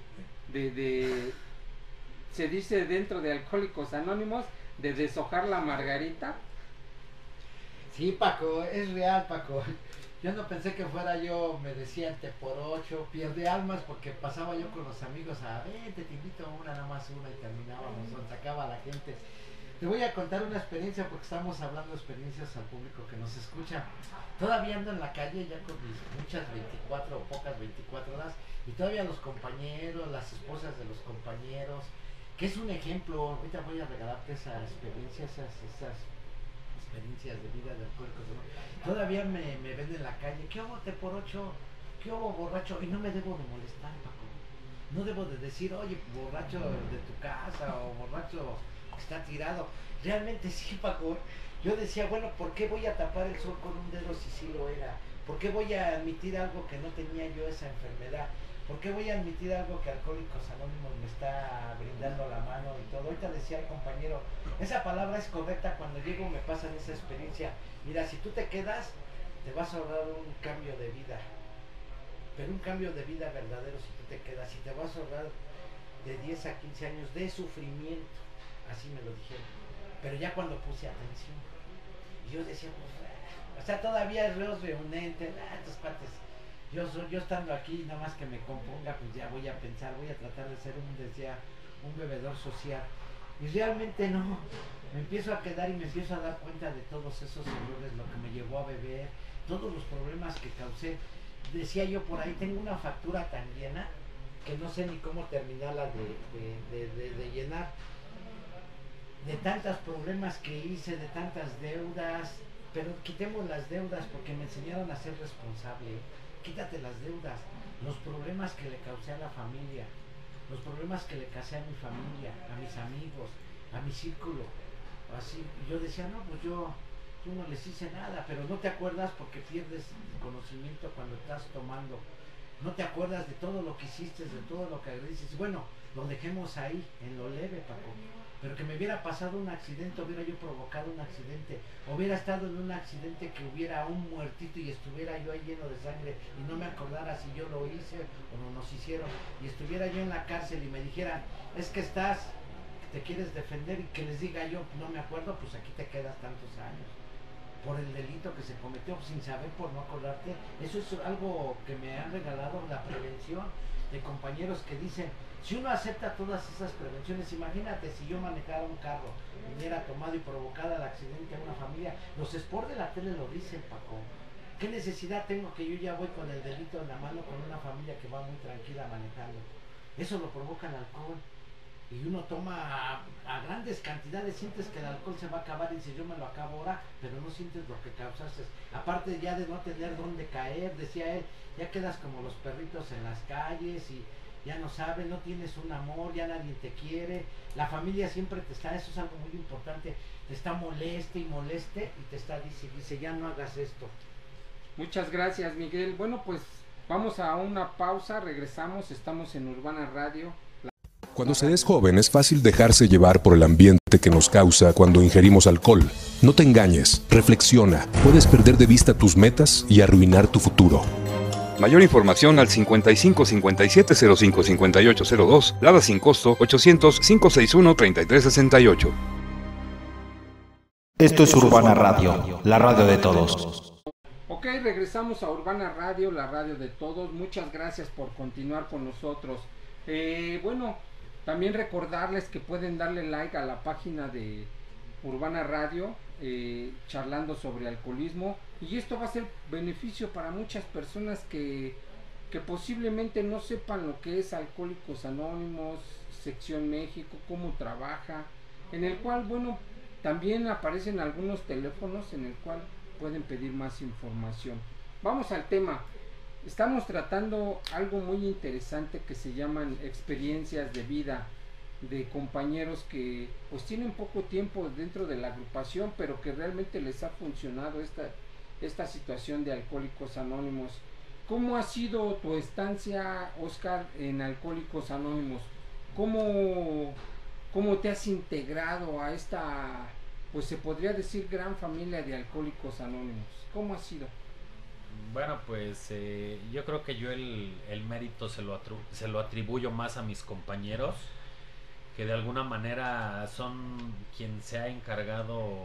Se dice dentro de Alcohólicos Anónimos, de deshojar la margarita. Sí, Paco, es real, Paco. Yo no pensé que fuera yo, me decían te por 8, pierde almas, porque pasaba yo con los amigos a vente, te invito a una, nada más una, y terminábamos, sacaba a la gente. Te voy a contar una experiencia, porque estamos hablando de experiencias al público que nos escucha. Todavía ando en la calle ya con mis muchas 24 o pocas 24 horas, y todavía los compañeros, las esposas de los compañeros, que es un ejemplo. Ahorita voy a regalarte esa experiencia, esas experiencias de vida de alcohólicos, ¿no? Todavía me ven en la calle, ¿qué hubo te por 8? ¿Qué hubo borracho? Y no me debo de molestar, Paco. No debo de decir, oye, borracho de tu casa, o borracho que está tirado. Realmente sí, Paco. Yo decía, bueno, ¿por qué voy a tapar el sol con un dedo si sí lo era? ¿Por qué voy a admitir algo que no tenía yo, esa enfermedad? ¿Por qué voy a admitir algo que Alcohólicos Anónimos me está brindando la mano y todo? Ahorita decía el compañero, esa palabra es correcta. Cuando llego me pasan esa experiencia. Mira, si tú te quedas, te vas a ahorrar un cambio de vida. Pero un cambio de vida verdadero si tú te quedas. Y te vas a ahorrar de 10 a 15 años de sufrimiento. Así me lo dijeron. Pero ya cuando puse atención, y yo decía, pues, o sea, todavía es reunente, estos cuates. Yo estando aquí, nada más que me componga, pues ya voy a pensar, voy a tratar de ser un bebedor social. Y realmente no, me empiezo a quedar y me empiezo a dar cuenta de todos esos errores, lo que me llevó a beber, todos los problemas que causé. Decía yo por ahí, tengo una factura tan llena que no sé ni cómo terminarla de llenar. De tantos problemas que hice, de tantas deudas, pero quitemos las deudas porque me enseñaron a ser responsable. quítate las deudas, los problemas que le causé a la familia, los problemas que le causé a mi familia, a mis amigos, a mi círculo. Así, yo decía, no, pues yo no les hice nada, pero no te acuerdas porque pierdes conocimiento cuando estás tomando. No te acuerdas de todo lo que hiciste, de todo lo que agradeciste. Bueno, lo dejemos ahí, en lo leve, Paco. Pero que me hubiera pasado un accidente, hubiera yo provocado un accidente, hubiera estado en un accidente que hubiera un muertito y estuviera yo ahí lleno de sangre y no me acordara si yo lo hice o no nos hicieron, y estuviera yo en la cárcel y me dijeran, es que te quieres defender, y que les diga yo, no me acuerdo, pues aquí te quedas tantos años por el delito que se cometió sin saber, por no acordarte. Eso es algo que me han regalado, la prevención, de compañeros que dicen, si uno acepta todas esas prevenciones, imagínate si yo manejara un carro, viniera tomado y provocara el accidente a una familia. Los sports de la tele lo dicen, Paco. ¿Qué necesidad tengo que yo ya voy con el delito en la mano con una familia que va muy tranquila manejando? Eso lo provoca el alcohol. Y uno toma a grandes cantidades, sientes que el alcohol se va a acabar y dices, yo me lo acabo ahora, pero no sientes lo que causaste. Aparte ya de no tener dónde caer, decía él, ya quedas como los perritos en las calles y ya no sabes, no tienes un amor, ya nadie te quiere, la familia siempre te está, eso es algo muy importante, te está moleste y te está dice, ya no hagas esto. Muchas gracias, Miguel. Bueno, pues vamos a una pausa, regresamos, estamos en Urbana Radio. Cuando se es joven es fácil dejarse llevar por el ambiente que nos causa cuando ingerimos alcohol. No te engañes, reflexiona, puedes perder de vista tus metas y arruinar tu futuro. Mayor información al 55 57 05 58 02, Lada sin costo 800 561 33 68. Esto es Urbana Radio, la radio de todos. Ok, regresamos a Urbana Radio, la radio de todos. Muchas gracias por continuar con nosotros. Bueno, también recordarles que pueden darle like a la página de Urbana Radio, charlando sobre alcoholismo, y esto va a ser beneficio para muchas personas que posiblemente no sepan lo que es Alcohólicos Anónimos, Sección México, cómo trabaja, en el cual, bueno, también aparecen algunos teléfonos en el cual pueden pedir más información. Vamos al tema. Estamos tratando algo muy interesante que se llaman experiencias de vida de compañeros que pues tienen poco tiempo dentro de la agrupación, pero que realmente les ha funcionado esta situación de Alcohólicos Anónimos. ¿Cómo ha sido tu estancia, Oscar, en Alcohólicos Anónimos? ¿Cómo te has integrado a esta, pues se podría decir, gran familia de Alcohólicos Anónimos? ¿Cómo ha sido? Bueno, pues yo creo que yo el mérito se lo atribuyo más a mis compañeros, que de alguna manera son quien se ha encargado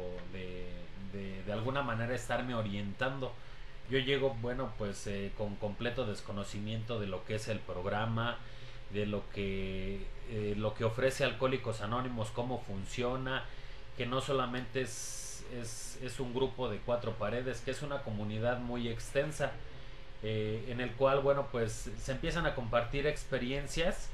de alguna manera estarme orientando. Yo llego, bueno, pues con completo desconocimiento de lo que es el programa, de lo que ofrece Alcohólicos Anónimos, cómo funciona, que no solamente es un grupo de 4 paredes, que es una comunidad muy extensa, en el cual, bueno, pues se empiezan a compartir experiencias,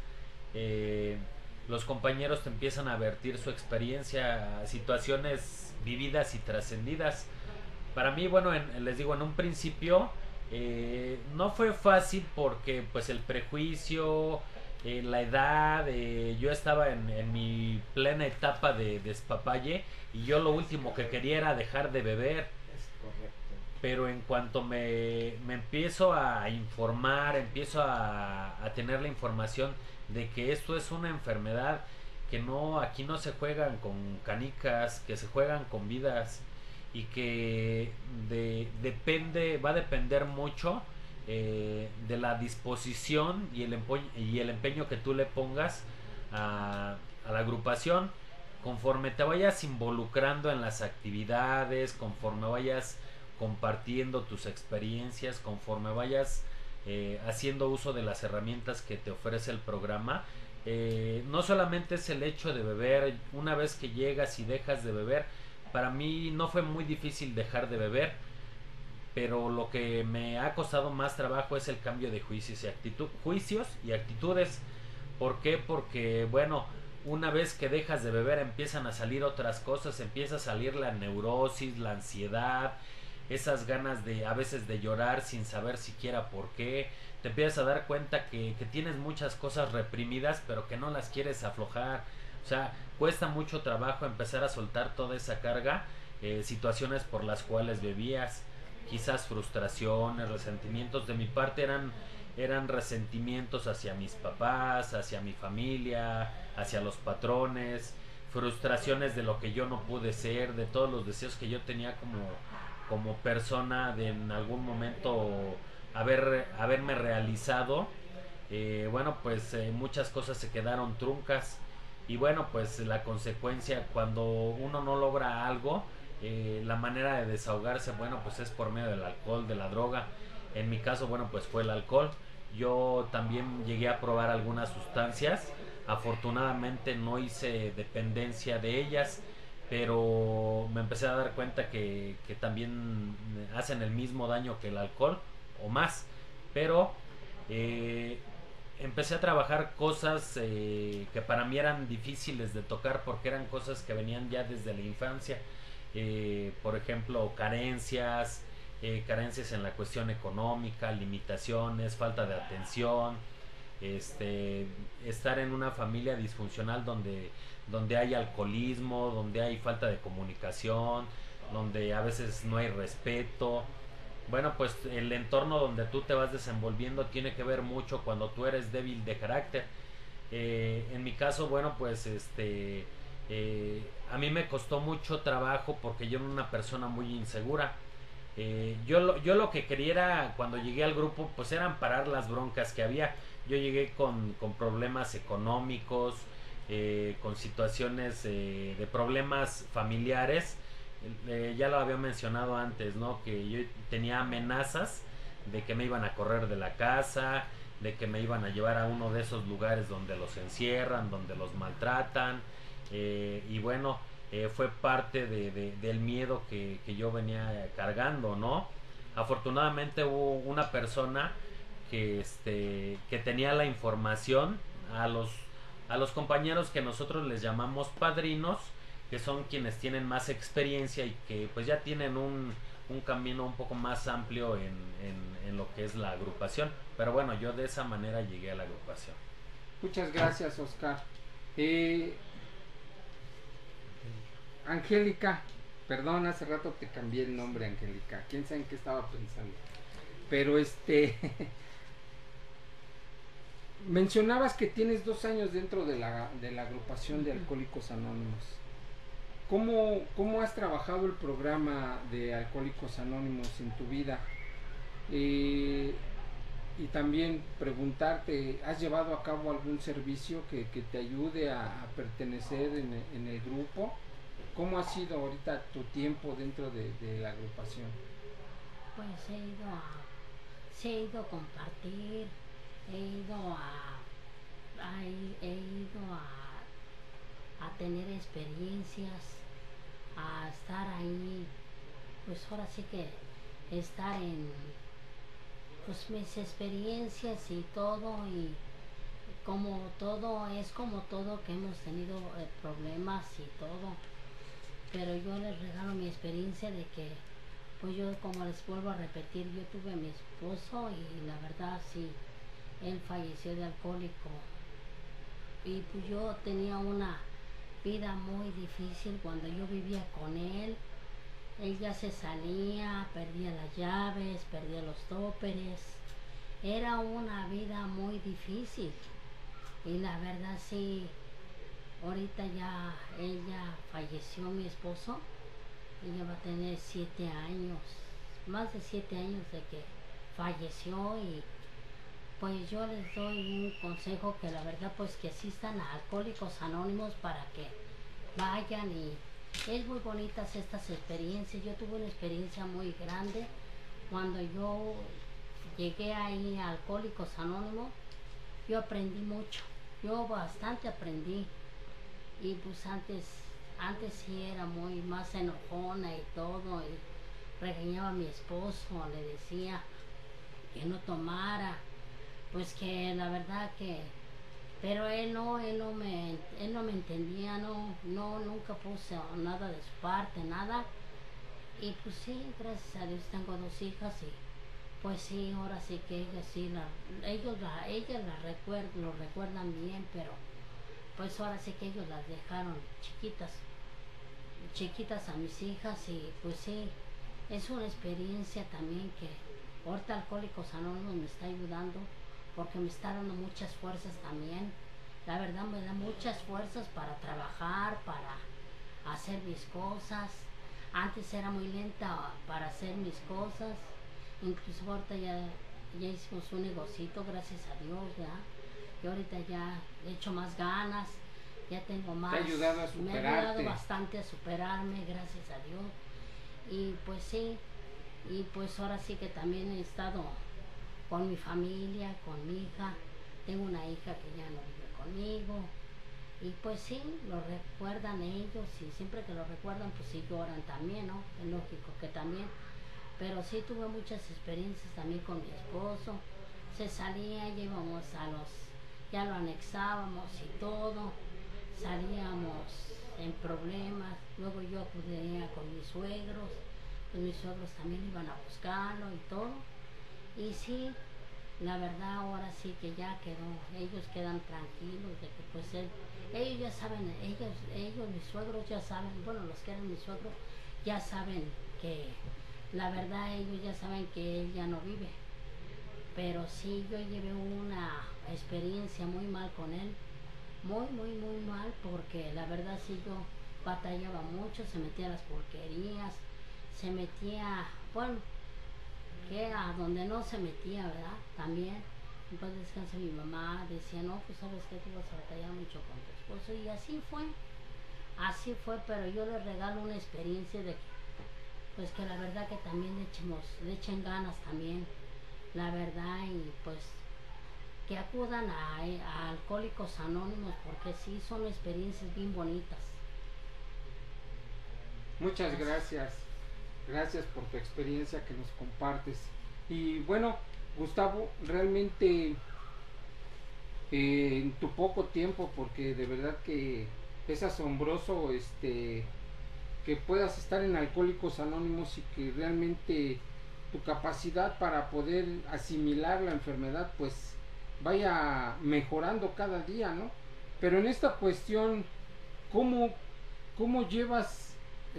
los compañeros te empiezan a vertir su experiencia, situaciones vividas y trascendidas. Para mí, bueno, les digo, en un principio no fue fácil porque pues el prejuicio, la edad, yo estaba en mi plena etapa de despapalle y yo lo último que quería era dejar de beber. Pero en cuanto me empiezo a informar, empiezo a tener la información de que esto es una enfermedad, que aquí no se juegan con canicas, que se juegan con vidas, y que va a depender mucho de la disposición y el empeño que tú le pongas a la agrupación, conforme te vayas involucrando en las actividades, conforme vayas compartiendo tus experiencias, conforme vayas haciendo uso de las herramientas que te ofrece el programa. No solamente es el hecho de beber. Una vez que llegas y dejas de beber, para mí no fue muy difícil dejar de beber, pero lo que me ha costado más trabajo es el cambio de juicios y actitudes. ¿Por qué? Porque, bueno, una vez que dejas de beber empiezan a salir otras cosas, empieza a salir la neurosis, la ansiedad, esas ganas de a veces de llorar sin saber siquiera por qué. Te empiezas a dar cuenta que tienes muchas cosas reprimidas, pero que no las quieres aflojar. O sea, cuesta mucho trabajo empezar a soltar toda esa carga, situaciones por las cuales bebías, quizás frustraciones, resentimientos. De mi parte eran resentimientos hacia mis papás, hacia mi familia, hacia los patrones, frustraciones de lo que yo no pude ser, de todos los deseos que yo tenía como persona, de en algún momento haberme realizado. Bueno, pues muchas cosas se quedaron truncas, y bueno, pues la consecuencia cuando uno no logra algo, la manera de desahogarse, bueno, pues es por medio del alcohol, de la droga. En mi caso, bueno, pues fue el alcohol. Yo también llegué a probar algunas sustancias, afortunadamente no hice dependencia de ellas, pero me empecé a dar cuenta que también hacen el mismo daño que el alcohol o más. Pero empecé a trabajar cosas que para mí eran difíciles de tocar, porque eran cosas que venían ya desde la infancia. Por ejemplo, carencias en la cuestión económica, limitaciones, falta de atención, estar en una familia disfuncional donde hay alcoholismo, donde hay falta de comunicación, donde a veces no hay respeto. Bueno, pues el entorno donde tú te vas desenvolviendo tiene que ver mucho cuando tú eres débil de carácter. En mi caso, bueno, pues a mí me costó mucho trabajo porque yo era una persona muy insegura. Yo lo que quería era, cuando llegué al grupo, pues eran parar las broncas que había. Yo llegué con problemas económicos, con situaciones de problemas familiares. Ya lo había mencionado antes, ¿no? Que yo tenía amenazas de que me iban a correr de la casa, de que me iban a llevar a uno de esos lugares donde los encierran, donde los maltratan, y bueno, fue parte del miedo que yo venía cargando, ¿no? Afortunadamente hubo una persona que tenía la información, a los compañeros que nosotros les llamamos padrinos, que son quienes tienen más experiencia y que pues ya tienen un camino un poco más amplio en lo que es la agrupación. Pero bueno, yo de esa manera llegué a la agrupación. Muchas gracias, Oscar. Angélica, perdón, hace rato te cambié el nombre, Angélica. ¿Quién sabe en qué estaba pensando? Pero mencionabas que tienes 2 años dentro de la agrupación de Alcohólicos Anónimos. ¿Cómo has trabajado el programa de Alcohólicos Anónimos en tu vida? Y también preguntarte, ¿has llevado a cabo algún servicio que te ayude a pertenecer en el grupo? ¿Cómo ha sido ahorita tu tiempo dentro de la agrupación? Pues he ido a compartir, he ido a tener experiencias, a estar ahí, pues ahora sí que estar en pues mis experiencias y todo, y como todo que hemos tenido problemas y todo, pero yo les regalo mi experiencia de que pues yo, como les vuelvo a repetir, yo tuve a mi esposo y la verdad sí, él falleció de alcohólico, y pues yo tenía una vida muy difícil cuando yo vivía con él. Él ya se salía, perdía las llaves, perdía los tóperes. Era una vida muy difícil. Y la verdad sí, ahorita ya ella falleció, mi esposo. Ella va a tener 7 años, más de 7 años de que falleció, y pues yo les doy un consejo, que la verdad pues que asistan a Alcohólicos Anónimos para que vayan, y es muy bonitas estas experiencias. Yo tuve una experiencia muy grande cuando yo llegué ahí a Alcohólicos Anónimos. Yo aprendí mucho, yo bastante aprendí, y pues antes sí era muy más enojona y todo, y regañaba a mi esposo, le decía que no tomara, pues que la verdad que, pero él no me entendía, nunca puse nada de su parte, nada. Y pues sí, gracias a Dios tengo 2 hijas y pues sí, ahora sí que ellas sí, ellas lo recuerdan bien, pero pues ahora sí que ellos las dejaron chiquitas a mis hijas y pues sí, es una experiencia también que ahorita Alcohólicos Anónimos me está ayudando porque me está dando muchas fuerzas también. La verdad me da muchas fuerzas para trabajar, para hacer mis cosas. Antes era muy lenta para hacer mis cosas, incluso ahorita ya hicimos un negocito, gracias a Dios, ¿verdad? Y ahorita ya he hecho más ganas, ya tengo más. Te ha ayudado a superarte. Me ha ayudado bastante a superarme, gracias a Dios. Y pues sí, y pues ahora sí que también he estado con mi familia, con mi hija. Tengo una hija que ya no vive conmigo. Y pues sí, lo recuerdan ellos y siempre que lo recuerdan pues sí lloran también, ¿no? Es lógico que también. Pero sí tuve muchas experiencias también con mi esposo. Se salía, íbamos ya lo anexábamos y todo. Salíamos en problemas. Luego yo acudía con mis suegros. Pues mis suegros también iban a buscarlo y todo. Y sí, la verdad ahora sí que ya quedó. Ellos quedan tranquilos de que pues ellos ya saben, ellos mis suegros ya saben, bueno, los que eran mis suegros ya saben que la verdad ellos ya saben que él ya no vive. Pero sí, yo llevé una experiencia muy mal con él, muy mal, porque la verdad sí yo batallaba mucho, se metía a las porquerías, se metía, bueno, que a donde no se metía, ¿verdad? También. Entonces descansa mi mamá, decía, no, pues sabes que tú vas a batallar mucho con tu esposo, y así fue, pero yo les regalo una experiencia de que, pues que la verdad que también le echen ganas también, la verdad, y pues que acudan a Alcohólicos Anónimos, porque sí son experiencias bien bonitas. Muchas gracias por tu experiencia que nos compartes. Y bueno, Gustavo, realmente en tu poco tiempo, porque de verdad que es asombroso que puedas estar en Alcohólicos Anónimos y que realmente tu capacidad para poder asimilar la enfermedad pues vaya mejorando cada día, ¿no? Pero en esta cuestión, ¿cómo llevas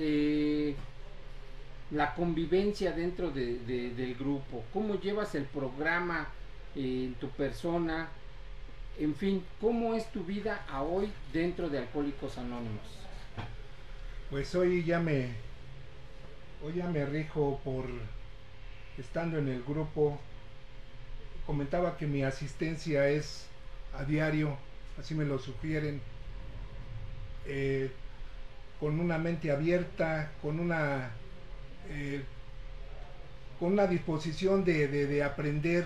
la convivencia dentro del grupo? ¿Cómo llevas el programa en tu persona? En fin, ¿cómo es tu vida a hoy dentro de Alcohólicos Anónimos? Pues hoy ya me rijo por estando en el grupo. Comentaba que mi asistencia es a diario, así me lo sugieren, con una mente abierta, con una disposición de aprender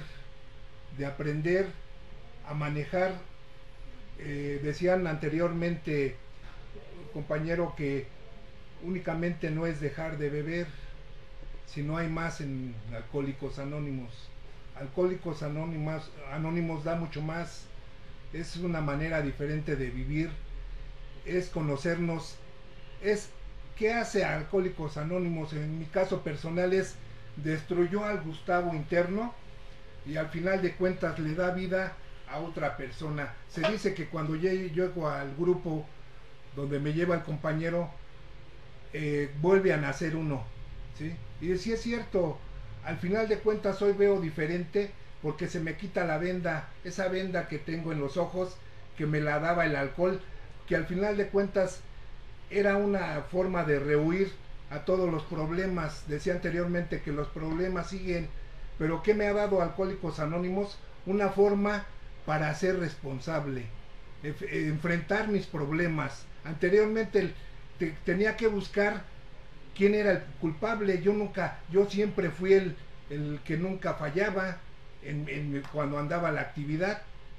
a manejar. Decían anteriormente, compañero, que únicamente no es dejar de beber, sino hay más en Alcohólicos Anónimos. Alcohólicos Anónimos da mucho más, es una manera diferente de vivir, es conocernos, es ¿qué hace Alcohólicos Anónimos? En mi caso personal es destruyó al Gustavo interno y al final de cuentas le da vida a otra persona. Se dice que cuando llego al grupo donde me lleva el compañero, vuelve a nacer uno, ¿sí? Y sí es cierto, al final de cuentas hoy veo diferente porque se me quita la venda, esa venda que tengo en los ojos, que me la daba el alcohol, que al final de cuentas era una forma de rehuir a todos los problemas. Decía anteriormente que los problemas siguen, pero ¿qué me ha dado Alcohólicos Anónimos? Una forma para ser responsable, enfrentar mis problemas. Anteriormente tenía que buscar quién era el culpable. Yo siempre fui el que nunca fallaba cuando andaba la actividad.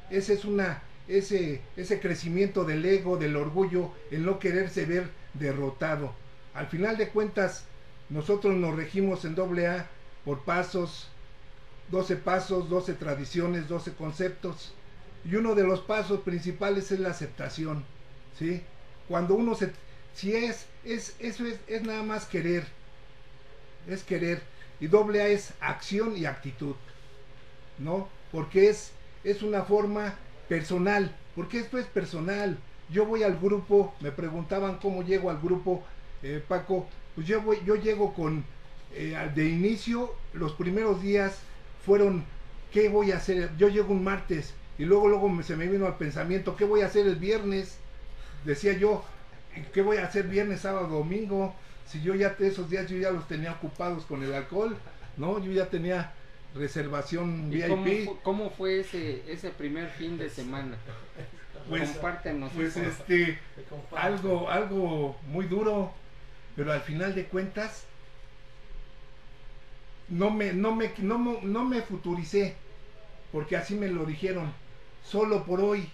Ese crecimiento del ego, del orgullo, el no quererse ver derrotado. Al final de cuentas, nosotros nos regimos en AA por pasos, 12 pasos, 12 tradiciones, 12 conceptos. Y uno de los pasos principales es la aceptación, ¿sí? Cuando uno es nada más querer. es querer. Y doble A es acción y actitud, ¿no? Porque es una forma personal, porque esto es personal. Yo voy al grupo, me preguntaban cómo llego al grupo, Paco, pues yo llego con, de inicio, los primeros días fueron, ¿qué voy a hacer? Yo llego un martes, y luego se me vino al pensamiento, ¿qué voy a hacer el viernes? Decía yo, ¿qué voy a hacer viernes, sábado, domingo? Si yo ya esos días yo ya los tenía ocupados con el alcohol, ¿no? Yo ya tenía reservación VIP. ¿Cómo fue ese primer fin de semana? Pues, compártenos. Pues algo muy duro, pero al final de cuentas no me futuricé, porque así me lo dijeron, solo por hoy.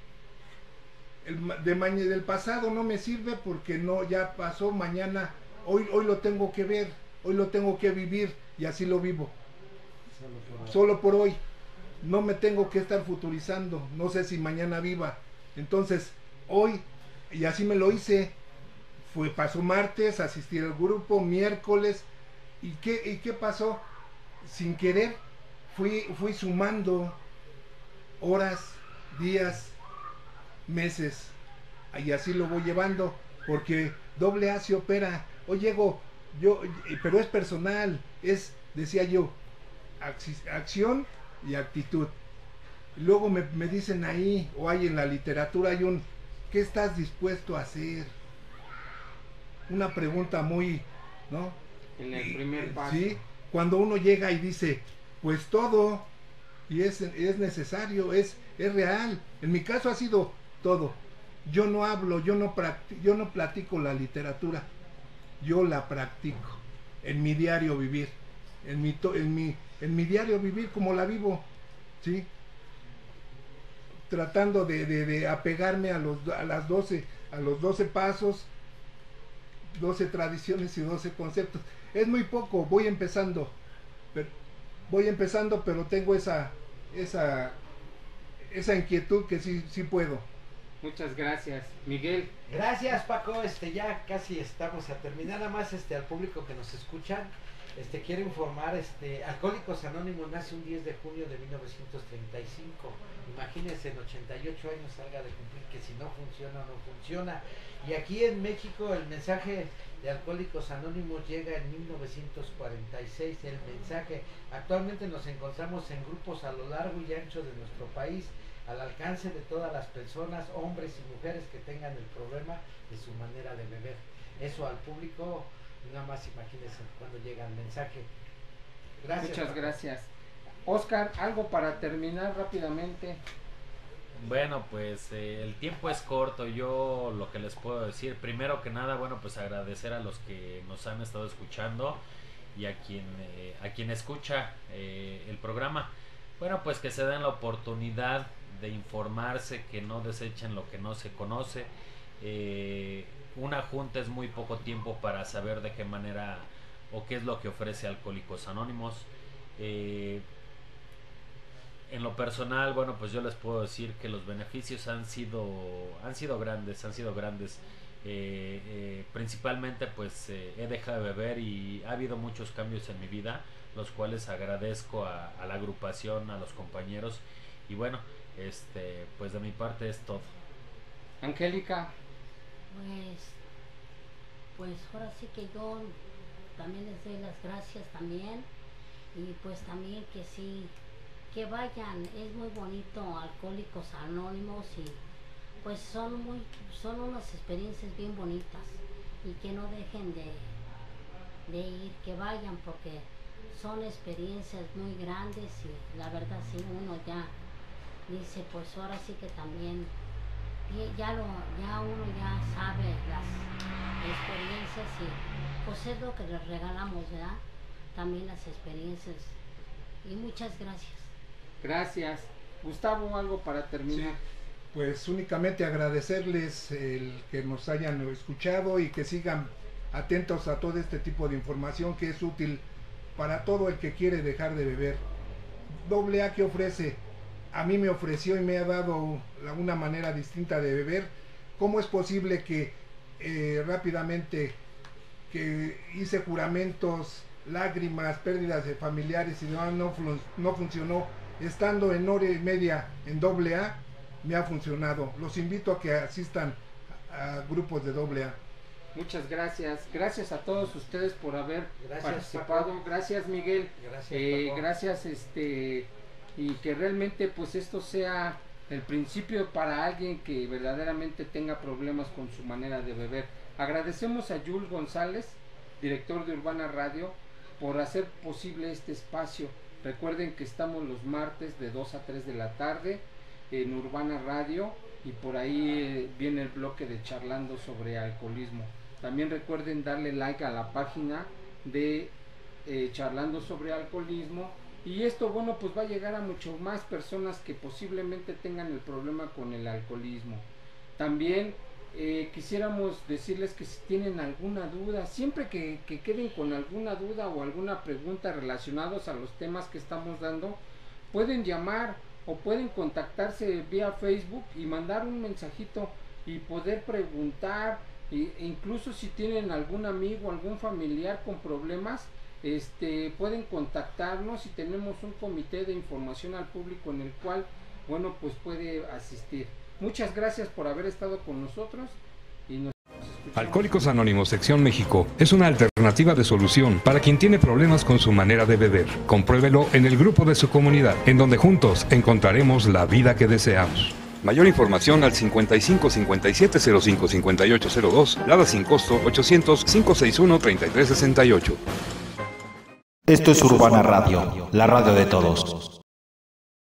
Del pasado no me sirve porque no, ya pasó, mañana, hoy lo tengo que ver, hoy lo tengo que vivir, y así lo vivo. Solo por hoy. No me tengo que estar futurizando, no sé si mañana viva. Entonces, hoy, y así me lo hice, pasó martes, asistí al grupo, miércoles, ¿y qué pasó? Sin querer, fui sumando horas, días, meses, y así lo voy llevando, porque doble A se opera. Hoy llego, pero es personal, decía yo, acción y actitud. Luego me dicen ahí, o hay en la literatura, ¿qué estás dispuesto a hacer? Una pregunta muy, ¿no? En el primer paso. Sí, cuando uno llega y dice, pues todo, y es necesario, es real. En mi caso ha sido todo. Yo no hablo, yo no platico la literatura, yo la practico en mi diario vivir, en mi diario vivir como la vivo, ¿sí? Tratando de apegarme a los 12 pasos, 12 tradiciones y 12 conceptos. Es muy poco, voy empezando, pero tengo esa inquietud que sí puedo. Muchas gracias, Miguel. Gracias, Paco. Ya casi estamos a terminar. Nada más al público que nos escuchan, quiero informar, Alcohólicos Anónimos nace un 10 de junio de 1935. Imagínense, en 88 años salga de cumplir, que si no funciona, no funciona. Y aquí en México el mensaje de Alcohólicos Anónimos llega en 1946. El mensaje, actualmente nos encontramos en grupos a lo largo y ancho de nuestro país, al alcance de todas las personas, hombres y mujeres que tengan el problema de su manera de beber. Eso al público, nada más imagínense cuando llega el mensaje. Gracias. Muchas gracias. Oscar, algo para terminar rápidamente. Bueno, pues el tiempo es corto. Yo lo que les puedo decir, primero que nada, bueno, pues agradecer a los que nos han estado escuchando y a quien escucha el programa. Bueno, pues que se den la oportunidad de informarse, que no desechen lo que no se conoce. Una junta es muy poco tiempo para saber de qué manera o qué es lo que ofrece Alcohólicos Anónimos. En lo personal, bueno, pues yo les puedo decir que los beneficios han sido grandes. Principalmente pues he dejado de beber y ha habido muchos cambios en mi vida, los cuales agradezco a la agrupación, a los compañeros, y bueno, pues de mi parte es todo. Angélica. Pues ahora sí que yo también les doy las gracias también, y pues también que sí, que vayan, es muy bonito Alcohólicos Anónimos, y pues son unas experiencias bien bonitas, y que no dejen de ir, que vayan, porque son experiencias muy grandes, y la verdad si uno ya dice, pues ahora sí que también ya uno ya sabe las experiencias, y pues es lo que les regalamos, ¿verdad? También las experiencias, y muchas gracias. Gracias. Gustavo, algo para terminar. Sí, pues únicamente agradecerles el que nos hayan escuchado y que sigan atentos a todo este tipo de información que es útil para todo el que quiere dejar de beber. Doble A, que ofrece, a mí me ofreció y me ha dado una manera distinta de beber. ¿Cómo es posible que rápidamente que hice juramentos, lágrimas, pérdidas de familiares y demás, no funcionó. Estando en hora y media en AA, me ha funcionado. Los invito a que asistan a grupos de AA. Muchas gracias. Gracias a todos ustedes por haber participado. Paco. Gracias, Miguel. Gracias, Paco. Gracias, y que realmente pues esto sea el principio para alguien que verdaderamente tenga problemas con su manera de beber. Agradecemos a Jules González, director de Urbana Radio, por hacer posible este espacio. Recuerden que estamos los martes de 2 a 3 de la tarde en Urbana Radio, y por ahí viene el bloque de charlando sobre alcoholismo. También recuerden darle like a la página de charlando sobre alcoholismo, y esto, bueno, pues va a llegar a mucho más personas que posiblemente tengan el problema con el alcoholismo. También quisiéramos decirles que si tienen alguna duda, siempre que queden con alguna duda o alguna pregunta relacionados a los temas que estamos dando, pueden llamar o pueden contactarse vía Facebook y mandar un mensajito y poder preguntar, e incluso si tienen algún amigo, algún familiar con problemas, pueden contactarnos, y tenemos un comité de información al público en el cual, bueno, pues puede asistir. Muchas gracias por haber estado con nosotros y nos escuchamos. Alcohólicos Anónimos Sección México es una alternativa de solución para quien tiene problemas con su manera de beber. Compruébelo en el grupo de su comunidad, en donde juntos encontraremos la vida que deseamos. Mayor información al 55 57 05 58 02, Lada sin costo 800 561 3368. Esto es Urbana Radio, la radio de todos.